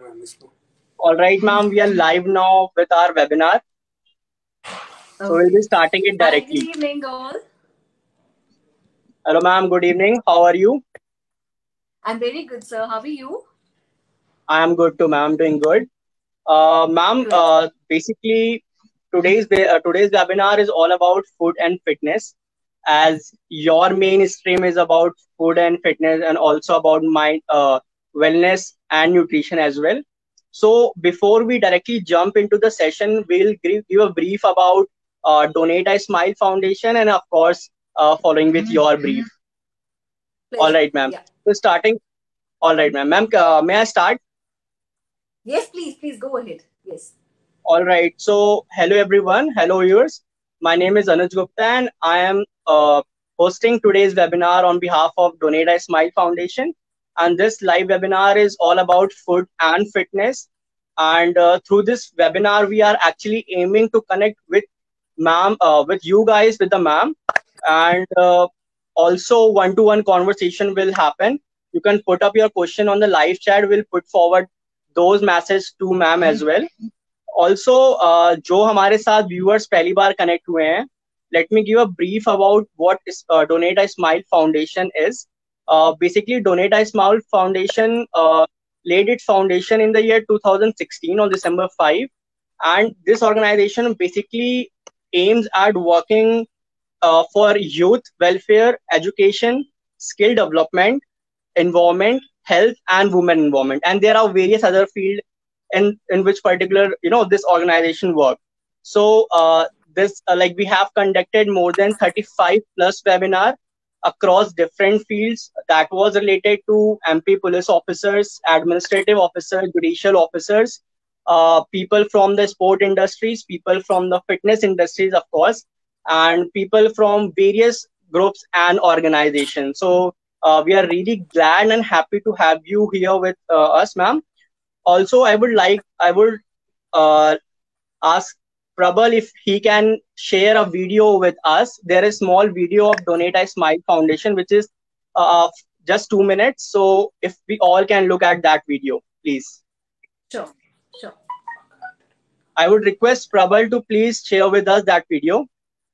All right, ma'am, we are live now with our webinar. So we'll be starting it Hi, directly. good evening, all. Hello, ma'am. Good evening. How are you? I'm very good, sir. How are you? I am good too, ma'am. Doing good. Ma'am, Great. basically, today's webinar is all about food and fitness, as your mainstream is about food and fitness, and also about mind, wellness and nutrition as well. So before we directly jump into the session, we'll give a brief about Donate I Smile Foundation, and of course, following with your brief. All Pleasure. right, ma'am. Yeah. So starting. All right, ma'am. Ma'am, may I start? Yes, please go ahead. Yes. All right. So, hello everyone. Hello viewers. My name is Anuj Gupta, and I am hosting today's webinar on behalf of Donate I Smile Foundation. And this live webinar is all about food and fitness. And through this webinar, we are actually aiming to connect with ma'am, with you guys, with the ma'am, and also one-to-one conversation will happen. You can put up your question on the live chat. We'll put forward those messages to ma'am as well. Also जो हमारे साथ viewers पहली बार connect हुए हैं, let me give a brief about what Donate a Smile Foundation is. Basically, Donate I Smile Foundation laid its foundation in the year 2016 on December 5, and this organization basically aims at working for youth welfare, education, skill development, environment, health, and women involvement. And there are various other fields in which particular this organization work. So this like we have conducted more than 35 plus webinar across different fields that was related to MP police officers, administrative officers, judicial officers, people from the sport industries, people from the fitness industries, of course, and people from various groups and organizations. So we are really glad and happy to have you here with us, ma'am. Also, I would ask Prabal if he can share a video with us. There is small video of Donate I Smile Foundation, which is just 2 minutes. So if we all can look at that video, please. Sure. I would request Prabal to please share with us that video.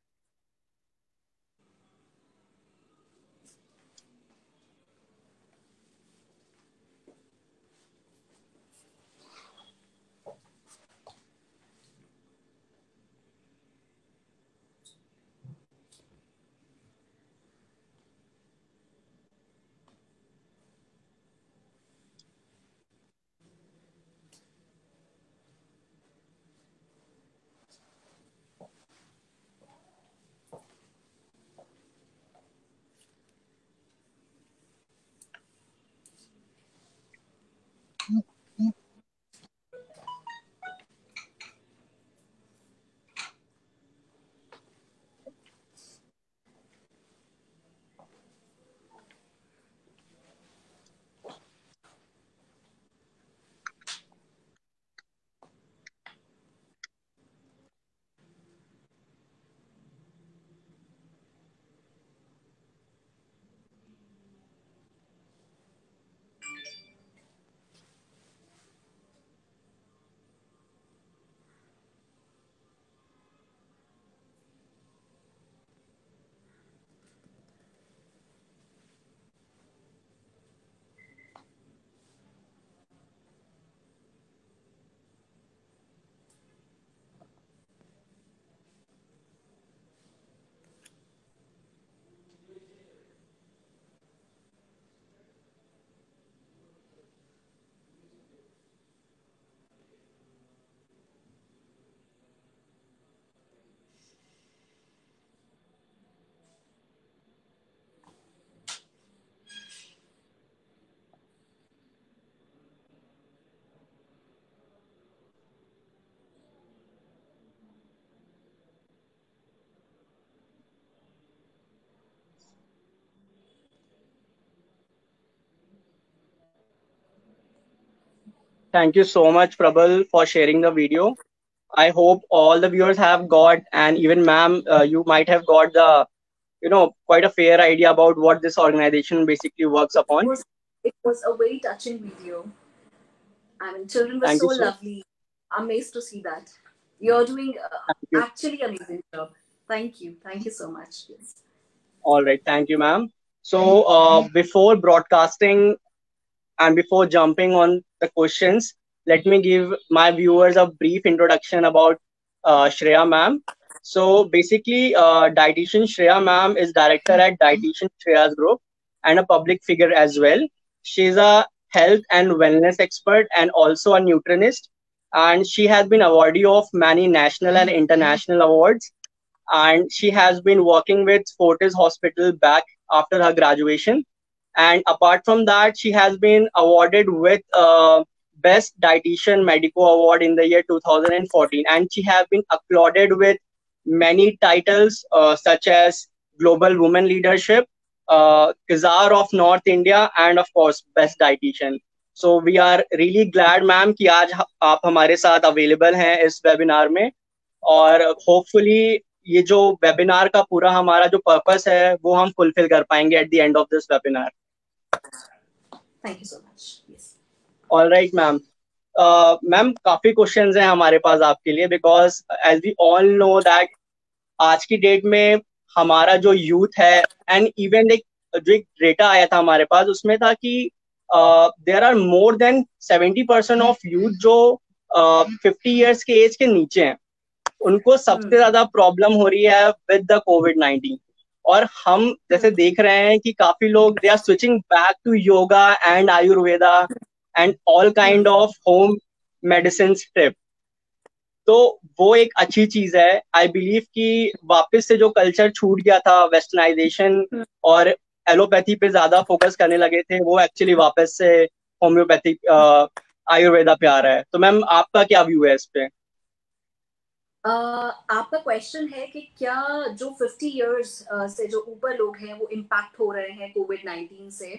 Thank you so much, Prabal, for sharing the video. I hope all the viewers have got, and even ma'am, you might have got the, quite a fair idea about what this organization basically works upon. It was a very touching video, I mean, children were Thank so you so lovely. Amazed to see that. You're doing Thank you. actually amazing job. Thank you. Thank you so much. Yes. All right, thank you, ma'am. So before broadcasting and before jumping on the questions, let me give my viewers a brief introduction about Shreya ma'am. So basically, dietitian Shreya ma'am is director at Dietitian Shreya's Group and a public figure as well. She's a health and wellness expert and also a nutritionist. And she has been awardee of many national and international awards. And she has been working with Fortis Hospital back after her graduation. And apart from that, she has been awarded with Best Dietitian Medico Award in the year 2014. And she has been applauded with many titles such as Global Women Leadership, Kazar of North India, and of course, Best Dietitian. So we are really glad, ma'am, कि आज आप हमारे साथ available हैं इस webinar में और hopefully ये जो वेबिनार का पूरा हमारा जो पर्पस है वो हम फुलफिल कर पाएंगे at the end of this webinar. Thank you so much. Yes. All right ma'am. Ma'am काफी क्वेश्चंस हैं हमारे पास आपके लिए because as we all know that आज की डेट में हमारा जो यूथ है एंड इवन एक जो एक डेटा आया था हमारे पास उसमें था कि there are more than 70% of youth जो 50 ईयर्स के एज के नीचे हैं उनको सबसे ज्यादा प्रॉब्लम हो रही है विद द कोविड-19. और हम जैसे देख रहे हैं कि काफी लोग they are switching back to yoga and ayurveda and all kind of home medicine trip. तो वो एक अच्छी चीज है. आई बिलीव कि वापस से जो कल्चर छूट गया था वेस्टर्नाइजेशन और एलोपैथी पे ज्यादा फोकस करने लगे थे वो एक्चुअली वापस से होम्योपैथिक आयुर्वेदा पे आ रहा है. तो मैम आपका क्या व्यू है इस पे? आपका क्वेश्चन है कि क्या जो 50 इयर्स से जो ऊपर लोग हैं वो इम्पैक्ट हो रहे हैं कोविड-19 से.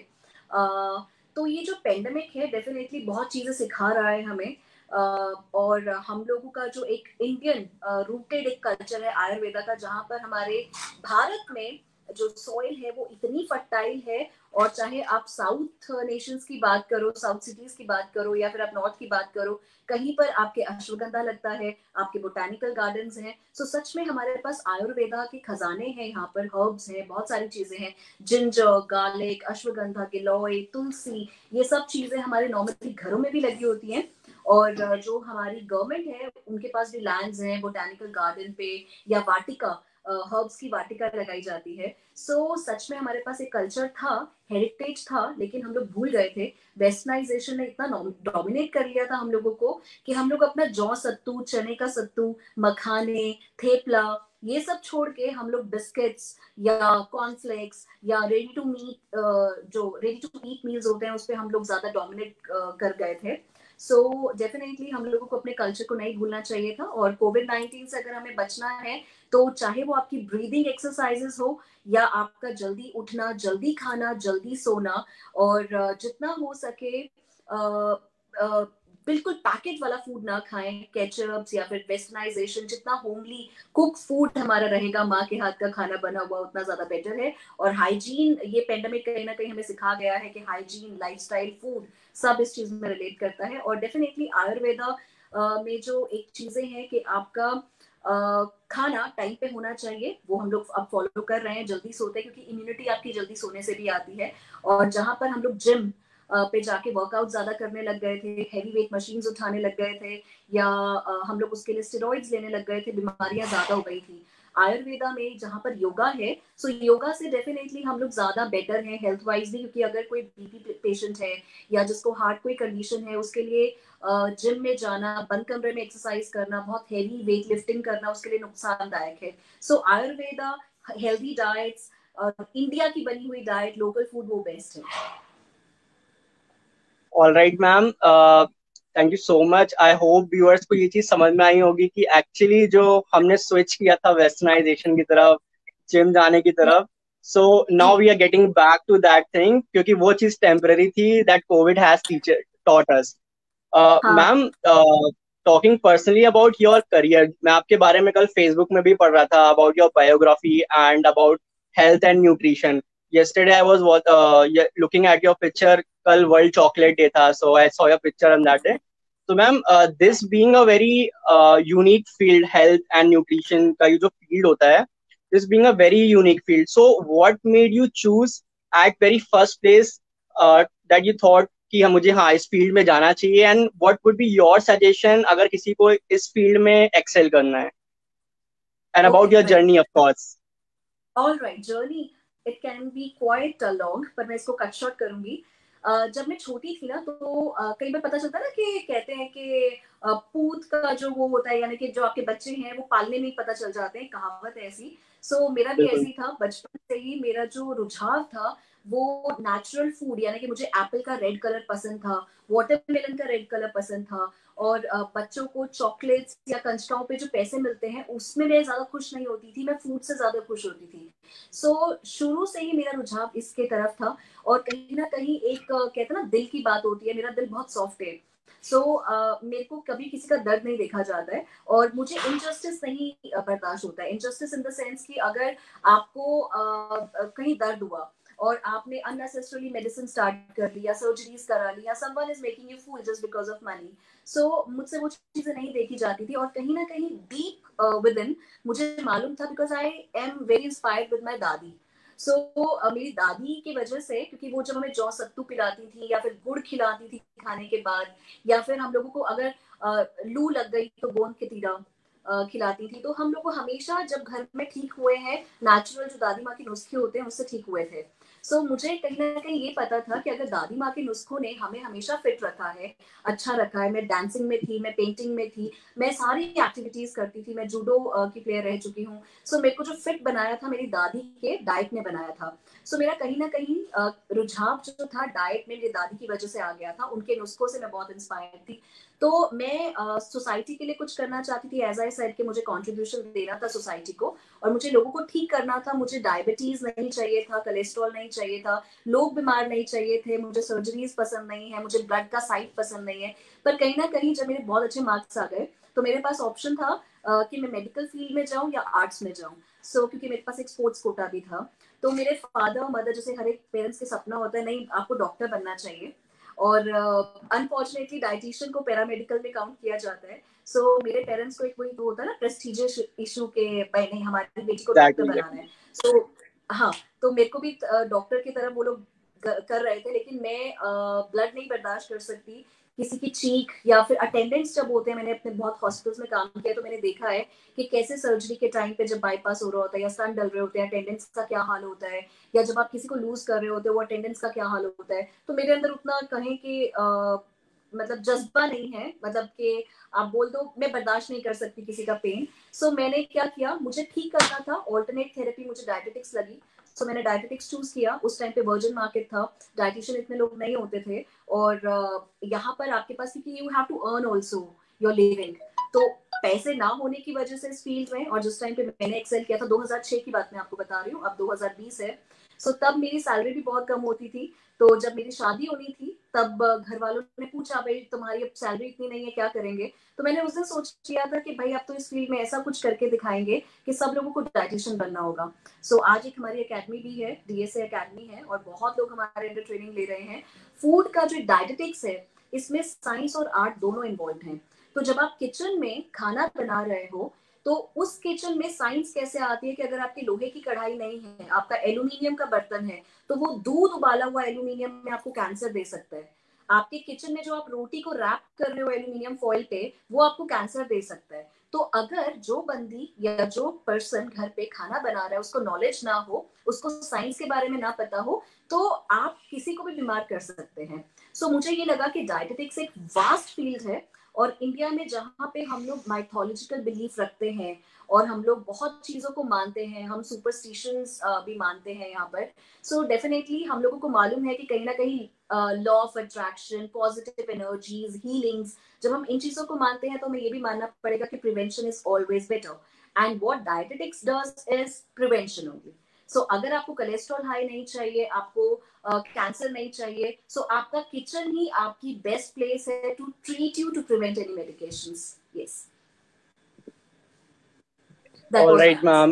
तो ये जो पेंडेमिक है डेफिनेटली बहुत चीजें सिखा रहा है हमें. और हम लोगों का जो एक इंडियन रूटेड एक कल्चर है आयुर्वेदा का जहाँ पर हमारे भारत में जो सॉइल है वो इतनी फर्टाइल है. और चाहे आप साउथ नेशंस की बात करो, साउथ सिटीज की बात करो या फिर आप नॉर्थ की बात करो, कहीं पर आपके अश्वगंधा लगता है, आपके बोटानिकल गार्डन्स हैं. सो सच में हमारे पास आयुर्वेदा के खजाने हैं. यहाँ पर हर्ब्स हैं, बहुत सारी चीजें हैं. जिंजर, गार्लिक, अश्वगंधा, गिलोय, तुलसी, ये सब चीजें हमारे नॉर्मली घरों में भी लगी होती हैं. और जो हमारी गवर्नमेंट है उनके पास भी लैंड्स हैं बोटानिकल गार्डन पे या वाटिका, हर्ब्स की वाटिका लगाई जाती है. सो सच में हमारे पास एक कल्चर था, हेरिटेज था, लेकिन हम लोग भूल गए थे. वेस्टर्नाइजेशन ने इतना डोमिनेट कर लिया था हम लोगों को कि हम लोग अपना जौ सत्तू, चने का सत्तू, मखाने, थेपला, ये सब छोड़ के हम लोग बिस्किट्स या कॉर्नफ्लेक्स या रेडी टू ईट मील्स होते हैं उस पर हम लोग ज्यादा डोमिनेट कर गए थे. सो डेफिनेटली हम लोगों को अपने कल्चर को नहीं भूलना चाहिए था. और कोविड-19 से अगर हमें बचना है तो चाहे वो आपकी ब्रीदिंग एक्सरसाइजेस हो या आपका जल्दी उठना, जल्दी खाना, जल्दी सोना, और जितना हो सके बिल्कुल पैकेट वाला फूड ना खाएं, केचप्स या फिर वेस्टर्नाइजेशन. जितना होमली कुक फूड हमारा रहेगा, माँ के हाथ का खाना बना हुआ, उतना ज्यादा बेटर है. और हाइजीन, ये पेंडेमिक कहीं ना कहीं हमें सिखा गया है कि हाइजीन, लाइफस्टाइल, फूड सब इस चीज में रिलेट करता है. और डेफिनेटली आयुर्वेदा में जो एक चीजें हैं कि आपका खाना टाइम पे होना चाहिए, वो हम लोग अब फॉलो कर रहे हैं. जल्दी सोते हैं क्योंकि इम्यूनिटी आपकी जल्दी सोने से भी आती है. और जहां पर हम लोग जिम पे जाके वर्कआउट ज्यादा करने लग गए थे, हैवी वेट मशीन्स उठाने लग गए थे, या हम लोग उसके लिए स्टेरॉइड्स लेने लग गए थे, बीमारियां ज्यादा हो गई थी. आयुर्वेदा में जहाँ पर योगा है, सो योगा से डेफिनेटली हम लोग ज्यादा बेटर हैं हेल्थ वाइज भी. क्योंकि अगर कोई बीपी पेशेंट है या जिसको हार्ट कोई कंडीशन है, उसके लिए जिम में जाना, बंद कमरे में एक्सरसाइज करना, बहुत हेवी वेट लिफ्टिंग करना उसके लिए नुकसानदायक है. So ayurveda, healthy diets, India की बनी हुई डाइट, लोकल फूड, वो बेस्ट है. All right ma'am, thank you so much. I hope viewers को ये चीज समझ में आई होगी कि एक्चुअली जो हमने स्विच किया था वेस्टर्नाइजेशन की तरफ, जिम जाने की तरफ, so now we are getting back to that thing क्योंकि वो चीज टेम्पररी थी that Covid has taught us. Ma'am, talking personally about your career, मैं आपके बारे में कल फेसबुक में भी पढ़ रहा था about your biography and about health and nutrition. yesterday I was looking at your picture. कल वर्ल्ड चॉकलेट डे था, so I saw your picture on that day. तो मैम, this being a very unique field, health and nutrition का ये जो field होता है, this being a very unique field, so what made you choose at very first place that you thought कि हम मुझे हाँ इस फील्ड में जाना चाहिए, and what would be your suggestion अगर किसी को इस फील्ड में एक्सेल करना है, and about okay, your journey of course. All right, journey it can be quite long, पर मैं इसको कट शॉर्ट करूंगी। जब मैं छोटी थी ना, तो कई बार पता चलता है ना कि कहते हैं कि पूत का जो वो होता है, यानी कि जो आपके बच्चे हैं वो पालने में ही पता चल जाते हैं, कहावत है ऐसी। सो मेरा भी बिल्कुल। ऐसी था, बचपन से ही मेरा जो रुझाव था वो नेचुरल फूड, यानी कि मुझे एप्पल का रेड कलर पसंद था, वाटरमेलन का रेड कलर पसंद था, और बच्चों को चॉकलेट्स या कंचकाओं पे जो पैसे मिलते हैं उसमें मैं ज्यादा खुश नहीं होती थी, मैं फूड से ज्यादा खुश होती थी। शुरू से ही मेरा रुझाव इसके तरफ था। और कहीं ना कहीं एक कहते हैं ना, दिल की बात होती है, मेरा दिल बहुत सॉफ्ट है। मेरे को कभी किसी का दर्द नहीं देखा जाता है, और मुझे इनजस्टिस नहीं बर्दाश्त होता है। इनजस्टिस इन द सेंस कि अगर आपको कहीं दर्द हुआ और आपने अननेसेसरली मेडिसिन स्टार्ट कर ली या सर्जरीज करा ली, या someone is making you fool just because of money, मुझसे वो चीजें नहीं देखी जाती थी। और कहीं ना कहीं डीप विद इन मुझे मालूम था, because I am very inspired with my दादी। मेरी दादी की वजह से, क्योंकि वो जब हमें जौ सत्तू पिलाती थी या फिर गुड़ खिलाती थी खाने के बाद, या फिर हम लोगों को अगर लू लग गई तो गोंद के तीरा खिलाती थी, तो हम लोग को हमेशा जब घर में ठीक हुए हैं, नेचुरल जो दादी माँ के नुस्खे होते हैं उससे ठीक हुए थे। मुझे कहीं ना कहीं ये पता था कि अगर दादी माँ के नुस्खों ने हमें हमेशा फिट रखा है, अच्छा रखा है। मैं डांसिंग में थी, मैं पेंटिंग में थी, मैं सारी एक्टिविटीज करती थी, मैं जूडो की प्लेयर रह चुकी हूँ। मेरे को जो फिट बनाया था मेरी दादी के डाइट ने बनाया था। मेरा कहीं ना कहीं रुझाव जो था डाइट में मेरी दादी की वजह से आ गया था, उनके नुस्खों से मैं बहुत इंस्पायर थी। तो मैं सोसाइटी के लिए कुछ करना चाहती थी, एज आई सेड कि मुझे कंट्रीब्यूशन देना था सोसाइटी को, और मुझे लोगों को ठीक करना था। मुझे डायबिटीज नहीं चाहिए था, कोलेस्ट्रॉल नहीं चाहिए था, लोग बीमार नहीं चाहिए थे, मुझे सर्जरीज पसंद नहीं है, मुझे ब्लड का साइट पसंद नहीं है। पर कहीं ना कहीं जब मेरे बहुत अच्छे मार्क्स आ गए, तो मेरे पास ऑप्शन था कि मैं मेडिकल फील्ड में जाऊं या आर्ट्स में जाऊं। क्योंकि मेरे पास एक स्पोर्ट्स कोटा भी था, तो मेरे फादर और मदर, जैसे हर एक पेरेंट्स के सपना होता है, नहीं आपको डॉक्टर बनना चाहिए, और अनफॉर्चुनेटली डाइटिशियन को पैरामेडिकल में काउंट किया जाता है। मेरे पेरेंट्स को एक वही तो होता है ना, प्रेस्टिजियस इशू के, भाई नहीं हमारी बेटी को डॉक्टर एग्जैक्टली। बनाना है। हाँ, तो मेरे को भी डॉक्टर की तरह वो लोग कर रहे थे, लेकिन मैं ब्लड नहीं बर्दाश्त कर सकती, किसी की चीख या फिर अटेंडेंस जब होते हैं, मैंने अपने बहुत हॉस्पिटल्स में काम किया, तो मैंने देखा है कि कैसे सर्जरी के टाइम पे जब बाईपास हो रहा होता है या स्तन डल रहे होते हैं, अटेंडेंस का क्या हाल होता है, या जब आप किसी को लूज कर रहे होते हो वो अटेंडेंस का क्या हाल होता है। तो मेरे अंदर उतना कहें कि मतलब जज्बा नहीं है, मतलब कि आप बोल दो मैं बर्दाश्त नहीं कर सकती किसी का पेन। मैंने क्या किया, मुझे ठीक करना था, ऑल्टरनेट थेरेपी, मुझे डायबिटिक्स लगी। मैंने डायबिटिक्स चूज किया। उस टाइम पे वर्जिन मार्केट था, डाइटिशियन इतने लोग नहीं होते थे, और यहाँ पर आपके पास, क्योंकि you have to earn also your living, तो पैसे ना होने की वजह से इस फील्ड में, और जिस टाइम पे मैंने एक्सेल किया था, 2006 की बात मैं आपको बता रही हूँ, अब 2020 है। तब मेरी सैलरी भी बहुत कम होती थी। तो जब मेरी शादी होनी थी, तब घर वालों ने पूछा, भाई तुम्हारी अब सैलरी इतनी नहीं है, क्या करेंगे। तो मैंने उस दिन सोच किया था कि भाई अब तो इस फील्ड में ऐसा कुछ करके दिखाएंगे कि सब लोगों को डाइटिशियन बनना होगा। आज एक हमारी एकेडमी भी है, डीएसए एकेडमी है, और बहुत लोग हमारे अंदर ट्रेनिंग ले रहे हैं। फूड का जो डायटेटिक्स है, इसमें साइंस और आर्ट दोनों इन्वॉल्व हैं। तो जब आप किचन में खाना बना रहे हो, तो उस किचन में साइंस कैसे आती है कि अगर आपकी लोहे की कढ़ाई नहीं है, आपका एल्यूमिनियम का बर्तन है, तो वो दूध उबाला हुआ एल्यूमिनियम में आपको कैंसर दे सकता है। आपके किचन में जो आप रोटी को रैप कर रहे हो एल्यूमिनियम फॉइल पे, वो आपको कैंसर दे सकता है। तो अगर जो बंदी या जो पर्सन घर पे खाना बना रहा है, उसको नॉलेज ना हो, उसको साइंस के बारे में ना पता हो, तो आप किसी को भी बीमार कर सकते हैं। मुझे ये लगा कि डायटेटिक्स एक वास्ट फील्ड है, और इंडिया में जहाँ पे हम लोग माइथोलॉजिकल बिलीफ रखते हैं, और हम लोग बहुत चीजों को मानते हैं, हम सुपरस्टिशंस भी मानते हैं यहाँ पर। डेफिनेटली हम लोगों को मालूम है कि कहीं ना कहीं law of attraction, positive energies, healings, जब हम इन चीजों को मानते हैं, तो हमें ये भी मानना पड़ेगा कि prevention is always better, and what dietetics does is prevention only. अगर आपको कोलेस्ट्रॉल हाई नहीं चाहिए, आपको कैंसर नहीं चाहिए, आपका किचन ही आपकी बेस्ट प्लेस है to treat you, to prevent any medications. Yes, that was my alright answer. Ma'am,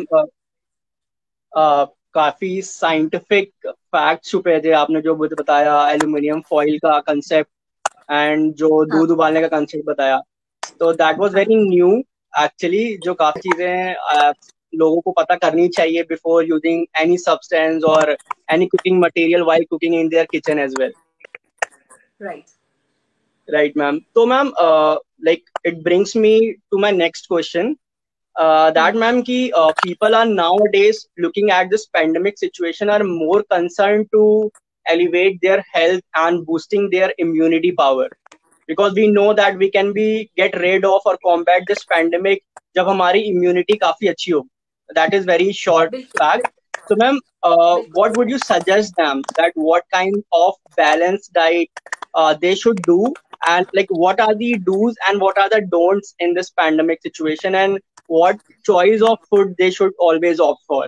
काफी साइंटिफिक फैक्ट छुपे थे आपने जो मुझे बताया, एल्यूमिनियम फॉइल का कंसेप्ट, एंड जो हाँ दूध उबालने का कंसेप्ट बताया, तो that was very new actually. जो काफी चीजें लोगों को पता करनी चाहिए बिफोर यूजिंग एनी सब्सटेंस और any cooking material while cooking in their kitchen as well. Right right ma'am. तो ma'am like it brings me to my next question, that ma'am ki people are nowadays looking at this pandemic situation are more concerned to elevate their health and boosting their immunity power, because we know that we can be get rid of or combat this pandemic जब हमारी immunity काफी अच्छी हो, that is very short बिल्कुल fact. So ma'am, बिल्कुल। what would you suggest them that what kind of balanced diet they should do, and like what are the do's and what are the don'ts in this pandemic situation, and what choice of food they should always opt for?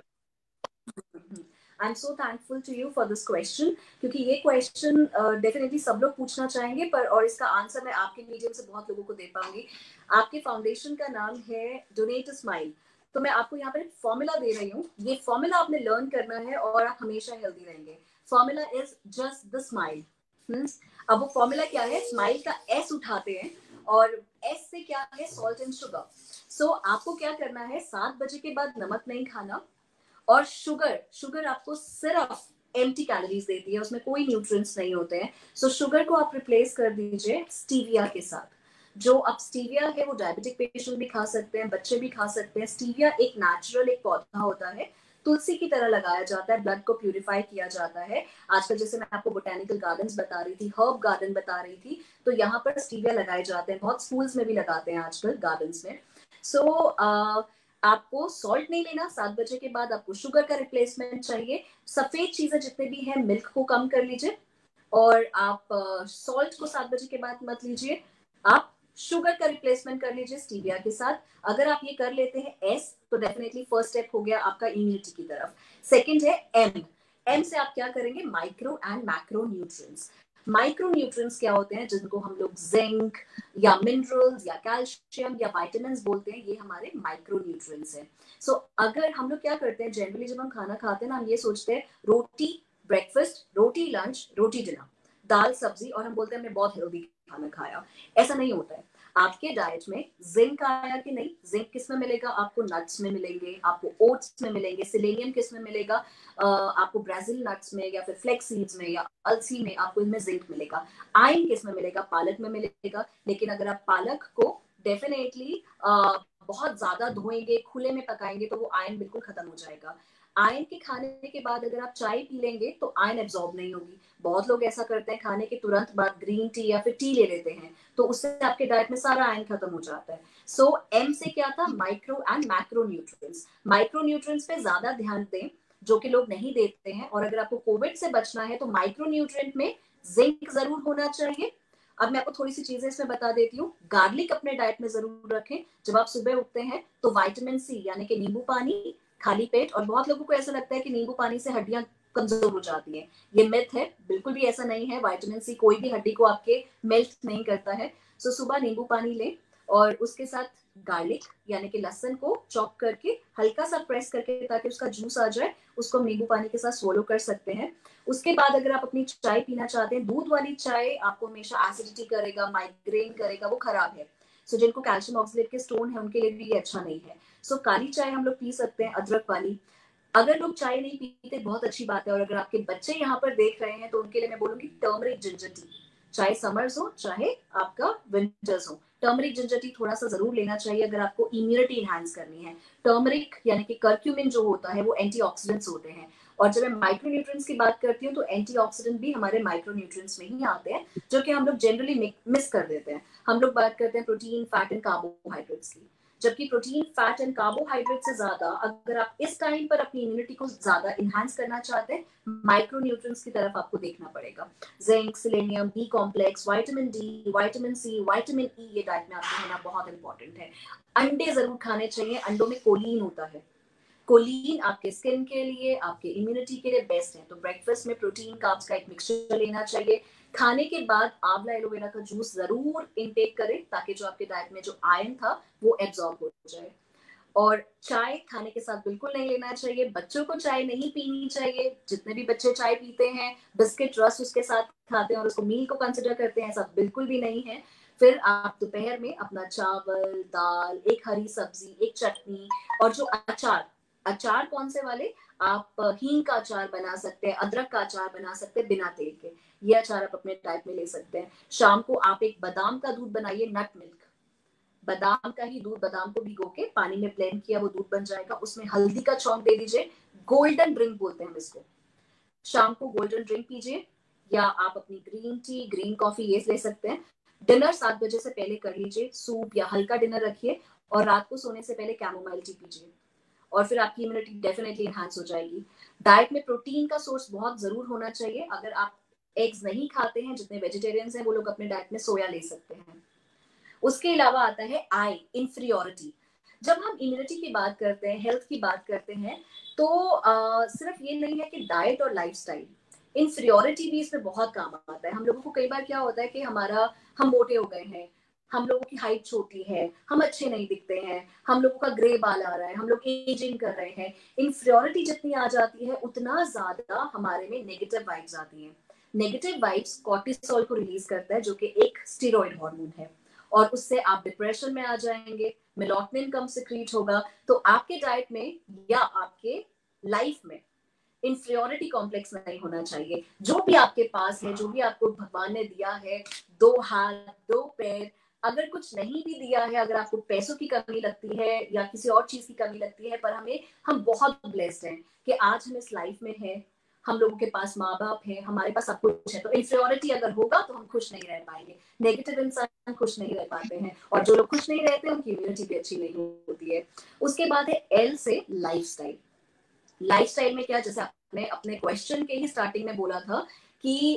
I am so thankful to you for this question, क्योंकि ये question definitely सब लोग पूछना चाहेंगे, पर और इसका answer मैं आपके मीडियम से बहुत लोगों को दे पाऊंगी। आपके फाउंडेशन का नाम है डोनेट अ स्माइल, तो मैं आपको यहाँ पर एक फॉर्मूला दे रही हूँ। ये फॉर्मूला आपने लर्न करना है और आप हमेशा हेल्दी रहेंगे। Formula is just the smile. अब वो फॉर्मूला क्या है? स्माइल का एस उठाते हैं और एस से क्या है? Salt and sugar. सो आपको क्या करना है? 7 बजे के बाद नमक नहीं खाना, और शुगर आपको सिर्फ एम्प्टी कैलोरीज देती है, उसमें कोई न्यूट्रिएंट्स नहीं होते हैं। सो शुगर को आप रिप्लेस कर दीजिए स्टीविया के साथ। जो अब स्टीविया है वो डायबिटिक पेशेंट भी खा सकते हैं, बच्चे भी खा सकते हैं। स्टीविया एक नेचुरल एक पौधा होता है, तुलसी की तरह लगाया जाता है, ब्लड को प्यूरिफाई किया जाता है। आजकल जैसे मैं आपको बोटेनिकल गार्डन्स बता रही थी, हर्ब गार्डन बता रही थी, तो यहाँ पर स्टीविया लगाए जाते हैं। बहुत स्कूल्स में भी लगाते हैं आजकल गार्डन्स में। सो आपको सॉल्ट नहीं लेना 7 बजे के बाद, आपको शुगर का रिप्लेसमेंट चाहिए। सफेद चीजें जितने भी हैं, मिल्क को कम कर लीजिए, और आप सॉल्ट को 7 बजे के बाद मत लीजिए। आप शुगर का रिप्लेसमेंट कर लीजिए स्टीविया के साथ। अगर आप ये कर लेते हैं एस, तो डेफिनेटली फर्स्ट स्टेप हो गया आपका इम्यूनिटी की तरफ। सेकंड है एम। एम से आप क्या करेंगे? Micro and macro nutrients. Micro nutrients क्या होते हैं? जिनको हम लोग जिंक या मिनरल्स या कैल्शियम या विटामिन बोलते हैं, ये हमारे माइक्रो न्यूट्रिएंट्स हैं। सो अगर हम लोग क्या करते हैं, जनरली जब हम खाना खाते हैं ना, हम ये सोचते हैं रोटी ब्रेकफास्ट, रोटी लंच, रोटी डिनर, दाल सब्जी, और हम बोलते हैं हमने बहुत हेल्दी खाना खाया। ऐसा नहीं होता है। आपके डाइट में जिंक आया कि नहीं? जिंक किस में मिलेगा? आपको नट्स में मिलेंगे, आपको ओट्स में मिलेंगे। सेलेनियम किस में मिलेगा? आपको ब्राजील नट्स में या फिर फ्लेक्स सीड्स में या अलसी में, आपको इनमें जिंक मिलेगा। आयरन किस में मिलेगा? पालक में मिलेगा। लेकिन अगर आप पालक को डेफिनेटली बहुत ज्यादा धोएंगे, खुले में पकाएंगे, तो वो आयरन बिल्कुल खत्म हो जाएगा। आयरन के खाने के बाद अगर आप चाय पी लेंगे तो आयरन एब्जॉर्ब नहीं होगी। बहुत लोग ऐसा करते हैं, खाने के तुरंत बाद ग्रीन टी या फिर टी ले लेते हैं, तो उससे आपके डाइट में सारा आयरन खत्म हो जाता है। सो एम से क्या था? Micro and macro nutrients. Micro nutrients पे ज्यादा ध्यान दें, जो कि लोग नहीं देते हैं। और अगर आपको कोविड से बचना है तो माइक्रो न्यूट्रिएंट में जिंक जरूर होना चाहिए। अब मैं आपको थोड़ी सी चीजें इसमें बता देती हूँ। गार्लिक अपने डाइट में जरूर रखें। जब आप सुबह उठते हैं तो विटामिन सी यानी कि नींबू पानी खाली पेट, और बहुत लोगों को ऐसा लगता है कि नींबू पानी से हड्डियां कमजोर हो जाती हैं। ये मिथ है, बिल्कुल भी ऐसा नहीं है। विटामिन सी कोई भी हड्डी को आपके मेल्ट नहीं करता है। सो सुबह नींबू पानी लें, और उसके साथ गार्लिक यानी कि लहसुन को चॉप करके हल्का सा प्रेस करके, ताकि उसका जूस आ जाए, उसको हम नींबू पानी के साथ स्वलो कर सकते हैं। उसके बाद अगर आप अपनी चाय पीना चाहते हैं, दूध वाली चाय आपको हमेशा एसिडिटी करेगा, माइग्रेन करेगा, वो खराब है। सो जिनको कैल्शियम ऑक्सलेट के स्टोन है, उनके लिए भी ये अच्छा नहीं है। सो काली चाय हम लोग पी सकते हैं, अदरक वाली। अगर लोग चाय नहीं पीते, बहुत अच्छी बात है। और अगर आपके बच्चे यहाँ पर देख रहे हैं, तो उनके लिए मैं बोलूंगी टर्मरिक जिंजर टी। चाहे समर्स हो चाहे आपका विंटर्स हो, टर्मरिक जिंजर टी थोड़ा सा जरूर लेना चाहिए अगर आपको इम्यूनिटी इनहांस करनी है। टर्मरिक यानी कि कर्क्यूमिन जो होता है, वो एंटीऑक्सीडेंट्स होते हैं। और जब मैं माइक्रो न्यूट्रिएंट्स की बात करती हूँ, तो एंटीऑक्सीडेंट भी हमारे माइक्रो न्यूट्रिएंट्स में ही आते हैं, जो कि हम लोग जनरली मिस कर देते हैं। हम लोग बात करते हैं प्रोटीन, फैट एंड कार्बोहाइड्रेट्स की, जबकि प्रोटीन, फैट एंड कार्बोहाइड्रेट से ज्यादा अगर आप इस टाइम पर अपनी इम्यूनिटी को ज्यादा इनहांस करना चाहते हैं, माइक्रो न्यूट्रिएंट्स की तरफ आपको देखना पड़ेगा। Zinc, selenium, B complex, vitamin D, vitamin C, vitamin E, diet डाइट में आपको होना बहुत इंपॉर्टेंट है। अंडे जरूर खाने चाहिए। अंडों में कोलीन होता है। कोलीन आपके स्किन के लिए, आपके इम्यूनिटी के लिए बेस्ट है। तो ब्रेकफास्ट में प्रोटीन कार्ब्स का एक मिक्सचर लेना चाहिए। खाने के बाद आंवला एलोवेरा का जूस जरूर इनटेक करें, ताकि जो आपके डाइट में जो आयरन था वो एब्जॉर्ब हो जाए। और चाय खाने के साथ बिल्कुल नहीं लेना चाहिए, बच्चों को चाय नहीं पीनी चाहिए। जितने भी बच्चे चाय पीते हैं, बिस्किट रस उसके साथ खाते हैं और उसको मील को कंसिडर करते हैं, ऐसा बिल्कुल भी नहीं है। फिर आप दोपहर में अपना चावल, दाल, एक हरी सब्जी, एक चटनी और जो अचार, अचार कौन से वाले, आप हींग का अचार बना सकते हैं, अदरक का अचार बना सकते हैं बिना तेल के, ये अचार आप अपने डाइट में ले सकते हैं। शाम को आप एक बादाम का दूध बनाइए, नट मिल्क, बादाम का ही दूध, बादाम को भिगो के पानी में ब्लेंड किया, वो दूध बन जाएगा, उसमें हल्दी का छौंक दे दीजिए, गोल्डन ड्रिंक बोलते हैं हम इसको। शाम को गोल्डन ड्रिंक पीजिए, या आप अपनी ग्रीन टी, ग्रीन कॉफी ये ले सकते हैं। डिनर 7 बजे से पहले कर लीजिए, सूप या हल्का डिनर रखिए, और रात को सोने से पहले कैमोमाइल टी पीजिए, और फिर आपकी इम्यूनिटी डेफिनेटली एनहांस हो जाएगी। डाइट में प्रोटीन का सोर्स बहुत जरूर होना चाहिए। अगर आप एग्स नहीं खाते हैं, जितने वेजिटेरियंस हैं वो लोग अपने डाइट में सोया ले सकते हैं। उसके अलावा आता है आई, इंफीरियोरिटी। जब हम इम्यूनिटी की बात करते हैं, हेल्थ की बात करते हैं, तो सिर्फ ये नहीं है कि डाइट और लाइफस्टाइल, इंफीरियोरिटी भी इसमें बहुत काम आता है। हम लोगों को कई बार क्या होता है कि हम मोटे हो गए हैं, हम लोगों की हाइट छोटी है, हम अच्छे नहीं दिखते हैं, हम लोगों का ग्रे बाल आ रहा है, हम लोग एजिंग कर रहे हैं। इंफीरियोरिटी जितनी आ जाती है, उतना ज्यादा हमारे में नेगेटिव वाइब्स आती हैं। नेगेटिव वाइब्स कॉर्टिसोल को रिलीज करता है, जो कि एक स्टेरॉइड हार्मोन है, और उससे आप डिप्रेशन में आ जाएंगे, मेलाटोनिन कम सिक्रीट होगा। तो आपके डाइट में या आपके लाइफ में इंफीरियोरिटी कॉम्प्लेक्स नहीं होना चाहिए। जो भी आपके पास है, जो भी आपको भगवान ने दिया है, 2 हाथ 2 पैर, अगर कुछ नहीं भी दिया है, अगर आपको पैसों की कमी लगती है या किसी और चीज की कमी लगती है, पर हम बहुत ब्लेस्ड हैं कि आज हम इस लाइफ में हैं, हम लोगों के पास माँ बाप है, हमारे पास सब कुछ है। तो इंफीरियोरिटी अगर होगा तो हम खुश नहीं रह पाएंगे। नेगेटिव इंसान खुश नहीं रह पाते हैं, और जो लोग खुश नहीं रहते उनकी इम्यूनिटी भी अच्छी नहीं होती है। उसके बाद है एल से लाइफस्टाइल। लाइफस्टाइल में क्या, जैसे आपने अपने क्वेश्चन के ही स्टार्टिंग में बोला था कि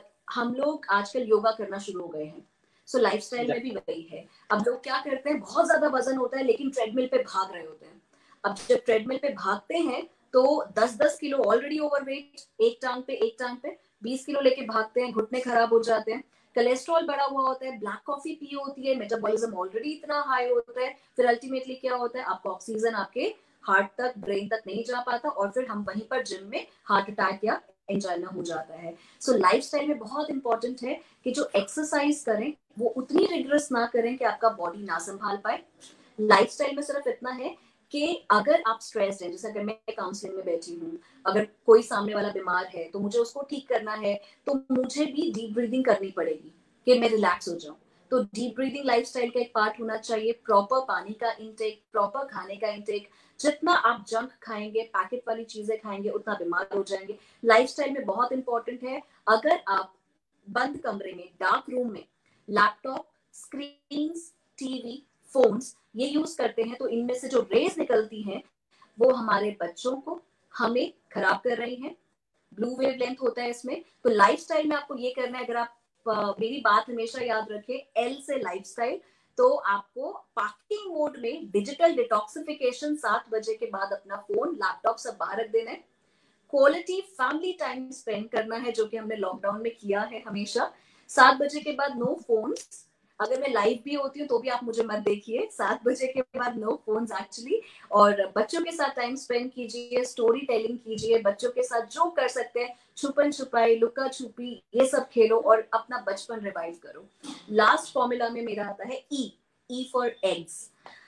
हम लोग आजकल योगा करना शुरू हो गए हैं, सो लाइफस्टाइल में भी वही है। अब लोग क्या करते हैं, बहुत ज्यादा वजन होता है लेकिन ट्रेडमिल पे भाग रहे होते हैं। अब जब ट्रेडमिल पे भागते हैं तो 10-10 किलो ऑलरेडी ओवरवेट, एक टांग पे 20 किलो लेके भागते हैं, घुटने खराब हो जाते हैं, कोलेस्ट्रॉल बढ़ा हुआ होता है, ब्लैक कॉफी पी होती है, मेटाबॉलिज्म ऑलरेडी इतना हाई होता है, फिर अल्टीमेटली क्या होता है, आपका ऑक्सीजन आपके हार्ट तक, ब्रेन तक नहीं जा पाता, और फिर हम वहीं पर जिम में हार्ट अटैक या एंजाइना हो जाता है। सो लाइफस्टाइल में बहुत इंपॉर्टेंट है कि जो एक्सरसाइज करें वो उतनी रिग्रेस ना करें कि आपका बॉडी ना संभाल पाए। लाइफस्टाइल में सिर्फ इतना है कि अगर आप स्ट्रेस्ड हैं, जैसे अगर मैं काउंसलिंग में बैठी हूँ, अगर कोई सामने वाला बीमार है तो मुझे उसको ठीक करना है, तो मुझे भी डीप ब्रीदिंग करनी पड़ेगी कि मैं रिलैक्स हो जाऊं। तो डीप ब्रीदिंग लाइफस्टाइल का एक पार्ट होना चाहिए। प्रॉपर पानी का इंटेक, प्रॉपर खाने का इंटेक। जितना आप जंक खाएंगे, पैकेट वाली चीजें खाएंगे, उतना बीमार हो जाएंगे। लाइफस्टाइल में बहुत इंपॉर्टेंट है, अगर आप बंद कमरे में, डार्क रूम में लैपटॉप, स्क्रीन, टीवी, फोन्स ये यूज करते हैं, तो इनमें से जो रेज निकलती हैं वो हमारे बच्चों को, हमें खराब कर रही हैं। ब्लू वेव लेंथ होता है इसमें। तो लाइफस्टाइल में आपको ये करना है, अगर आप मेरी बात हमेशा याद रखें, एल से लाइफस्टाइल, तो आपको पार्किंग मोड में डिजिटल डिटॉक्सिफिकेशन, 7 बजे के बाद अपना फोन, लैपटॉप सब बाहर रख देना है। क्वालिटी फैमिली टाइम स्पेंड करना है, जो कि हमने लॉकडाउन में किया है हमेशा। 7 बजे के बाद नो फोन्स। अगर मैं लाइव भी होती हूँ तो भी आप मुझे मत देखिए, 7 बजे के बाद नो फोन्स एक्चुअली। और बच्चों के साथ टाइम स्पेंड कीजिए, स्टोरी टेलिंग कीजिए, बच्चों के साथ जो कर सकते हैं, छुपन छुपाई, लुका छुपी, ये सब खेलो और अपना बचपन रिवाइव करो। लास्ट फॉर्मूला में मेरा आता है ई फॉर एग्स।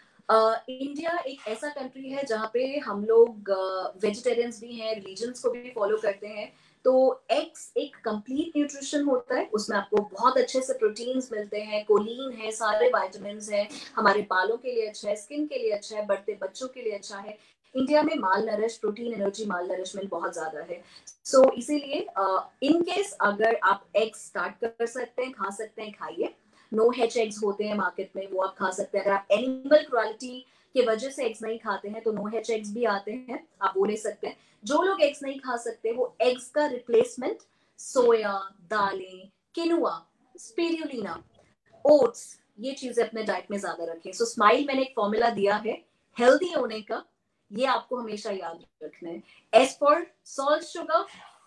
इंडिया एक ऐसा कंट्री है जहाँ पे हम लोग वेजिटेरियंस भी हैं, रिलीजन्स को भी फॉलो करते हैं। तो एग्स एक कंप्लीट न्यूट्रिशन होता है, उसमें आपको बहुत अच्छे से प्रोटीन्स मिलते हैं, कोलिन है, सारे विटामिन्स हैं, हमारे बालों के लिए अच्छा है, स्किन के लिए अच्छा है, बढ़ते बच्चों के लिए अच्छा है। इंडिया में malnourish, protein, energy, malnourishment बहुत ज्यादा है। सो इसीलिए इन केस अगर आप एग्स स्टार्ट कर सकते हैं, खा सकते हैं, खाइए। नो हैच एग्स होते हैं मार्केट में, वो आप खा सकते हैं। अगर आप एनिमल क्रुएल्टी की वजह से एग्स नहीं खाते हैं तो नो हैच एग्स भी आते हैं, आप वो ले सकते हैं। जो लोग एग्स नहीं खा सकते, वो एग्स का रिप्लेसमेंट सोया, दालें, किनुआ, स्पिरुलिना, ओट्स, ये चीजें अपने डाइट में ज्यादा रखें। सो स्माइल मैंने एक फॉर्मूला दिया है हेल्दी होने का, ये आपको हमेशा याद रखना है। S for salt, sugar,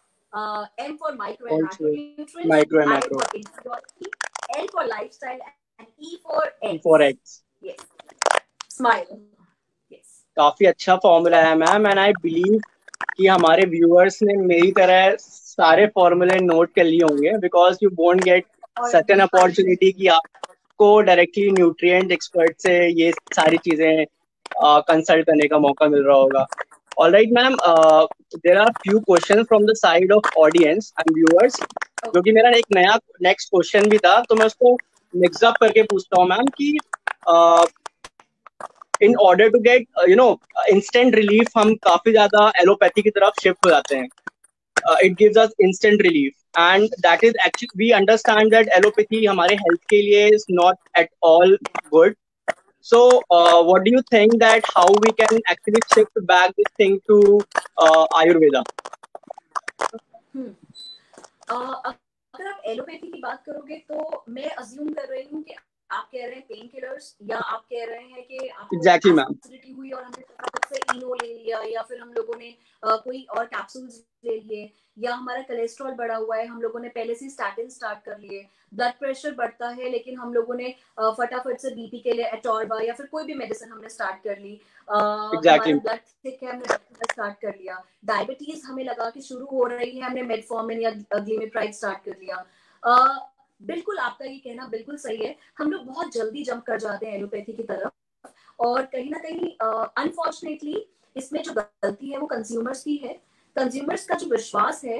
M for micro and Also, macronutrients, micro and I macro. for insecurity, L for lifestyle, and E for E for X. eggs. Yes. Smile. Yes. काफी अच्छा फॉर्मूला है मैम, एंड आई बिलीव कि हमारे viewers ने मेरी तरह सारे फॉर्मूले नोट कर लिए होंगे, बिकॉज यू वोंट गेट और सच एन अपॉर्चुनिटी कि आपको डायरेक्टली न्यूट्रिएंट एक्सपर्ट से ये सारी चीजें कंसल्ट करने का मौका मिल रहा होगा. All right ma'am, there are few question from the side of audience and viewers, जो कि मेरा एक नया नेक्स्ट क्वेश्चन भी था, तो मैं उसको मिक्सअप करके पूछता हूँ मैम कि in order to get instant relief, हम काफी ज्यादा एलोपैथी की तरफ शिफ्ट हो जाते हैं. It gives us instant relief, and that is actually, we understand that allopathy हमारे health के लिए is not at all good. So what do you think that how we can actually shift back this thing to Ayurveda? अगर आप allopathy की बात करोगे तो मैं अज्यूम कर रही हूँ कि आप कह रहे हैं पेन किलर्स, या आप कह रहे हैं कि आपको Exactly मैम. एसिडिटी हुई और हमने फटाफट से इनो ले लिया, या फिर हम लोगों ने कोई और कैप्सूल्स ले लिए, या हमारा कोलेस्ट्रॉल बढ़ा हुआ है, हम लोगों ने पहले से स्टैटिन स्टार्ट कर लिए, ब्लड प्रेशर बढ़ता है लेकिन हम लोगों ने फटाफट से बीपी के लिए एटॉर्बा या फिर कोई भी मेडिसिन हमने स्टार्ट कर ली, Exactly. हमारा ब्लड थिक है हमने स्टार्ट कर लिया, डायबिटीज हमें लगा कि शुरू हो रही है, हमने मेटफॉर्मिन या ग्लिमेप्राइड स्टार्ट कर लिया. बिल्कुल आपका ये कहना बिल्कुल सही है, हम लोग बहुत जल्दी जंप कर जाते हैं एलोपैथी की तरफ, और कहीं ना कहीं अनफॉर्चुनेटली इसमें जो गलती है वो कंज्यूमर्स की है. कंज्यूमर्स का जो विश्वास है,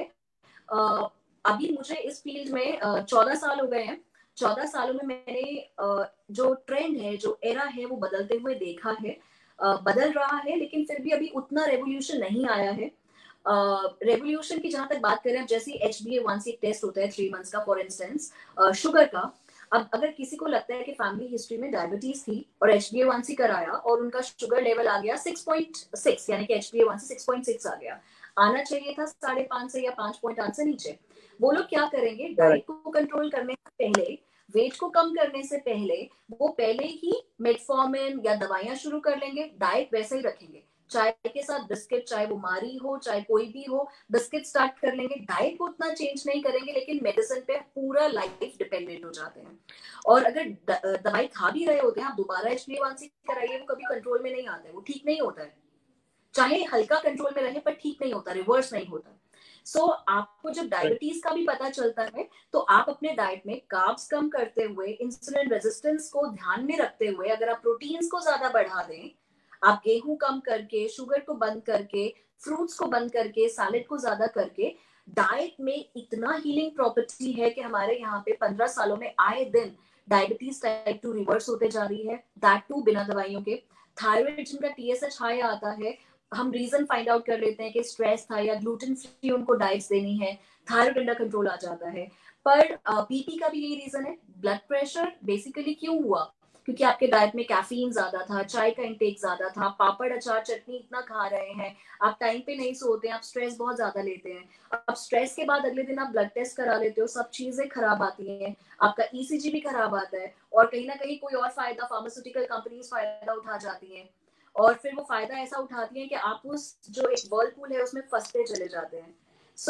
अभी मुझे इस फील्ड में 14 साल हो गए हैं. 14 सालों में मैंने जो ट्रेंड है, जो एरा है, वो बदलते हुए देखा है. बदल रहा है लेकिन फिर भी अभी उतना रेवोल्यूशन नहीं आया है. रेवोल्यूशन की जहां तक बात करें, जैसे HbA1c एक टेस्ट होता है 3 मंथ्स का, फॉर इंस्टेंस शुगर का. अब अगर किसी को लगता है कि फैमिली हिस्ट्री में डायबिटीज थी और HbA1c कराया और उनका शुगर लेवल आ गया 6.6, यानी कि HbA1c 6.6 आ गया, आना चाहिए था 5.5 से या 5.8 से नीचे. वो लोग क्या करेंगे, डाइट को कंट्रोल करने से पहले, वेट को कम करने से पहले, वो पहले ही मेटफॉर्मिन या दवाइयां शुरू कर लेंगे, डाइट वैसे ही रखेंगे, चाय के साथ बिस्किट, चाहे वो मारी हो चाहे कोई भी हो, बिस्किट स्टार्ट कर लेंगे, डाइट को उतना चेंज नहीं करेंगे, लेकिन मेडिसिन पे पूरा लाइफ डिपेंडेंट हो जाते हैं. और अगर दवाई खा भी रहे होते हैं, आप दोबारा HbA1c कराइए, वो कभी कंट्रोल में नहीं आता है, वो ठीक नहीं होता है, चाहे हल्का कंट्रोल में रहे पर ठीक नहीं होता, रिवर्स नहीं होता. आपको जब डायबिटीज का भी पता चलता है तो आप अपने डाइट में कार्ब्स कम करते हुए, इंसुलिन रेजिस्टेंस को ध्यान में रखते हुए, अगर आप प्रोटीन्स को ज्यादा बढ़ा दें, आप गेहूं कम करके, शुगर को बंद करके, फ्रूट्स को बंद करके, सैलेड को ज्यादा करके, डाइट में इतना हीलिंग प्रॉपर्टी है कि हमारे यहाँ पे 15 सालों में आए दिन डायबिटीज टाइप 2 रिवर्स होते जा रही है, दैट टू बिना दवाइयों के. थायराइड जिनका TSH हाई आता है, हम रीजन फाइंड आउट कर लेते हैं कि स्ट्रेस था या ग्लूटेन फ्री उनको डाइट्स देनी है, थायराइड अंडर कंट्रोल आ जाता है. पर बीपी का भी यही रीजन है. ब्लड प्रेशर बेसिकली क्यों हुआ, क्योंकि आपके डाइट में कैफीन ज्यादा था, चाय का इंटेक ज्यादा था, पापड़ अचार चटनी इतना खा रहे हैं, आप टाइम पे नहीं सोते, आप स्ट्रेस बहुत ज्यादा लेते हैं. अब स्ट्रेस के बाद अगले दिन आप ब्लड टेस्ट करा लेते हो, सब चीजें खराब आती हैं, आपका ECG भी खराब आता है, और कहीं ना कहीं कोई और फायदा फार्मास्यूटिकल कंपनीज फायदा उठा जाती हैं, और फिर वो फायदा ऐसा उठाती हैं कि आप उस जो एक वर्लपूल है उसमें फंसते चले जाते हैं.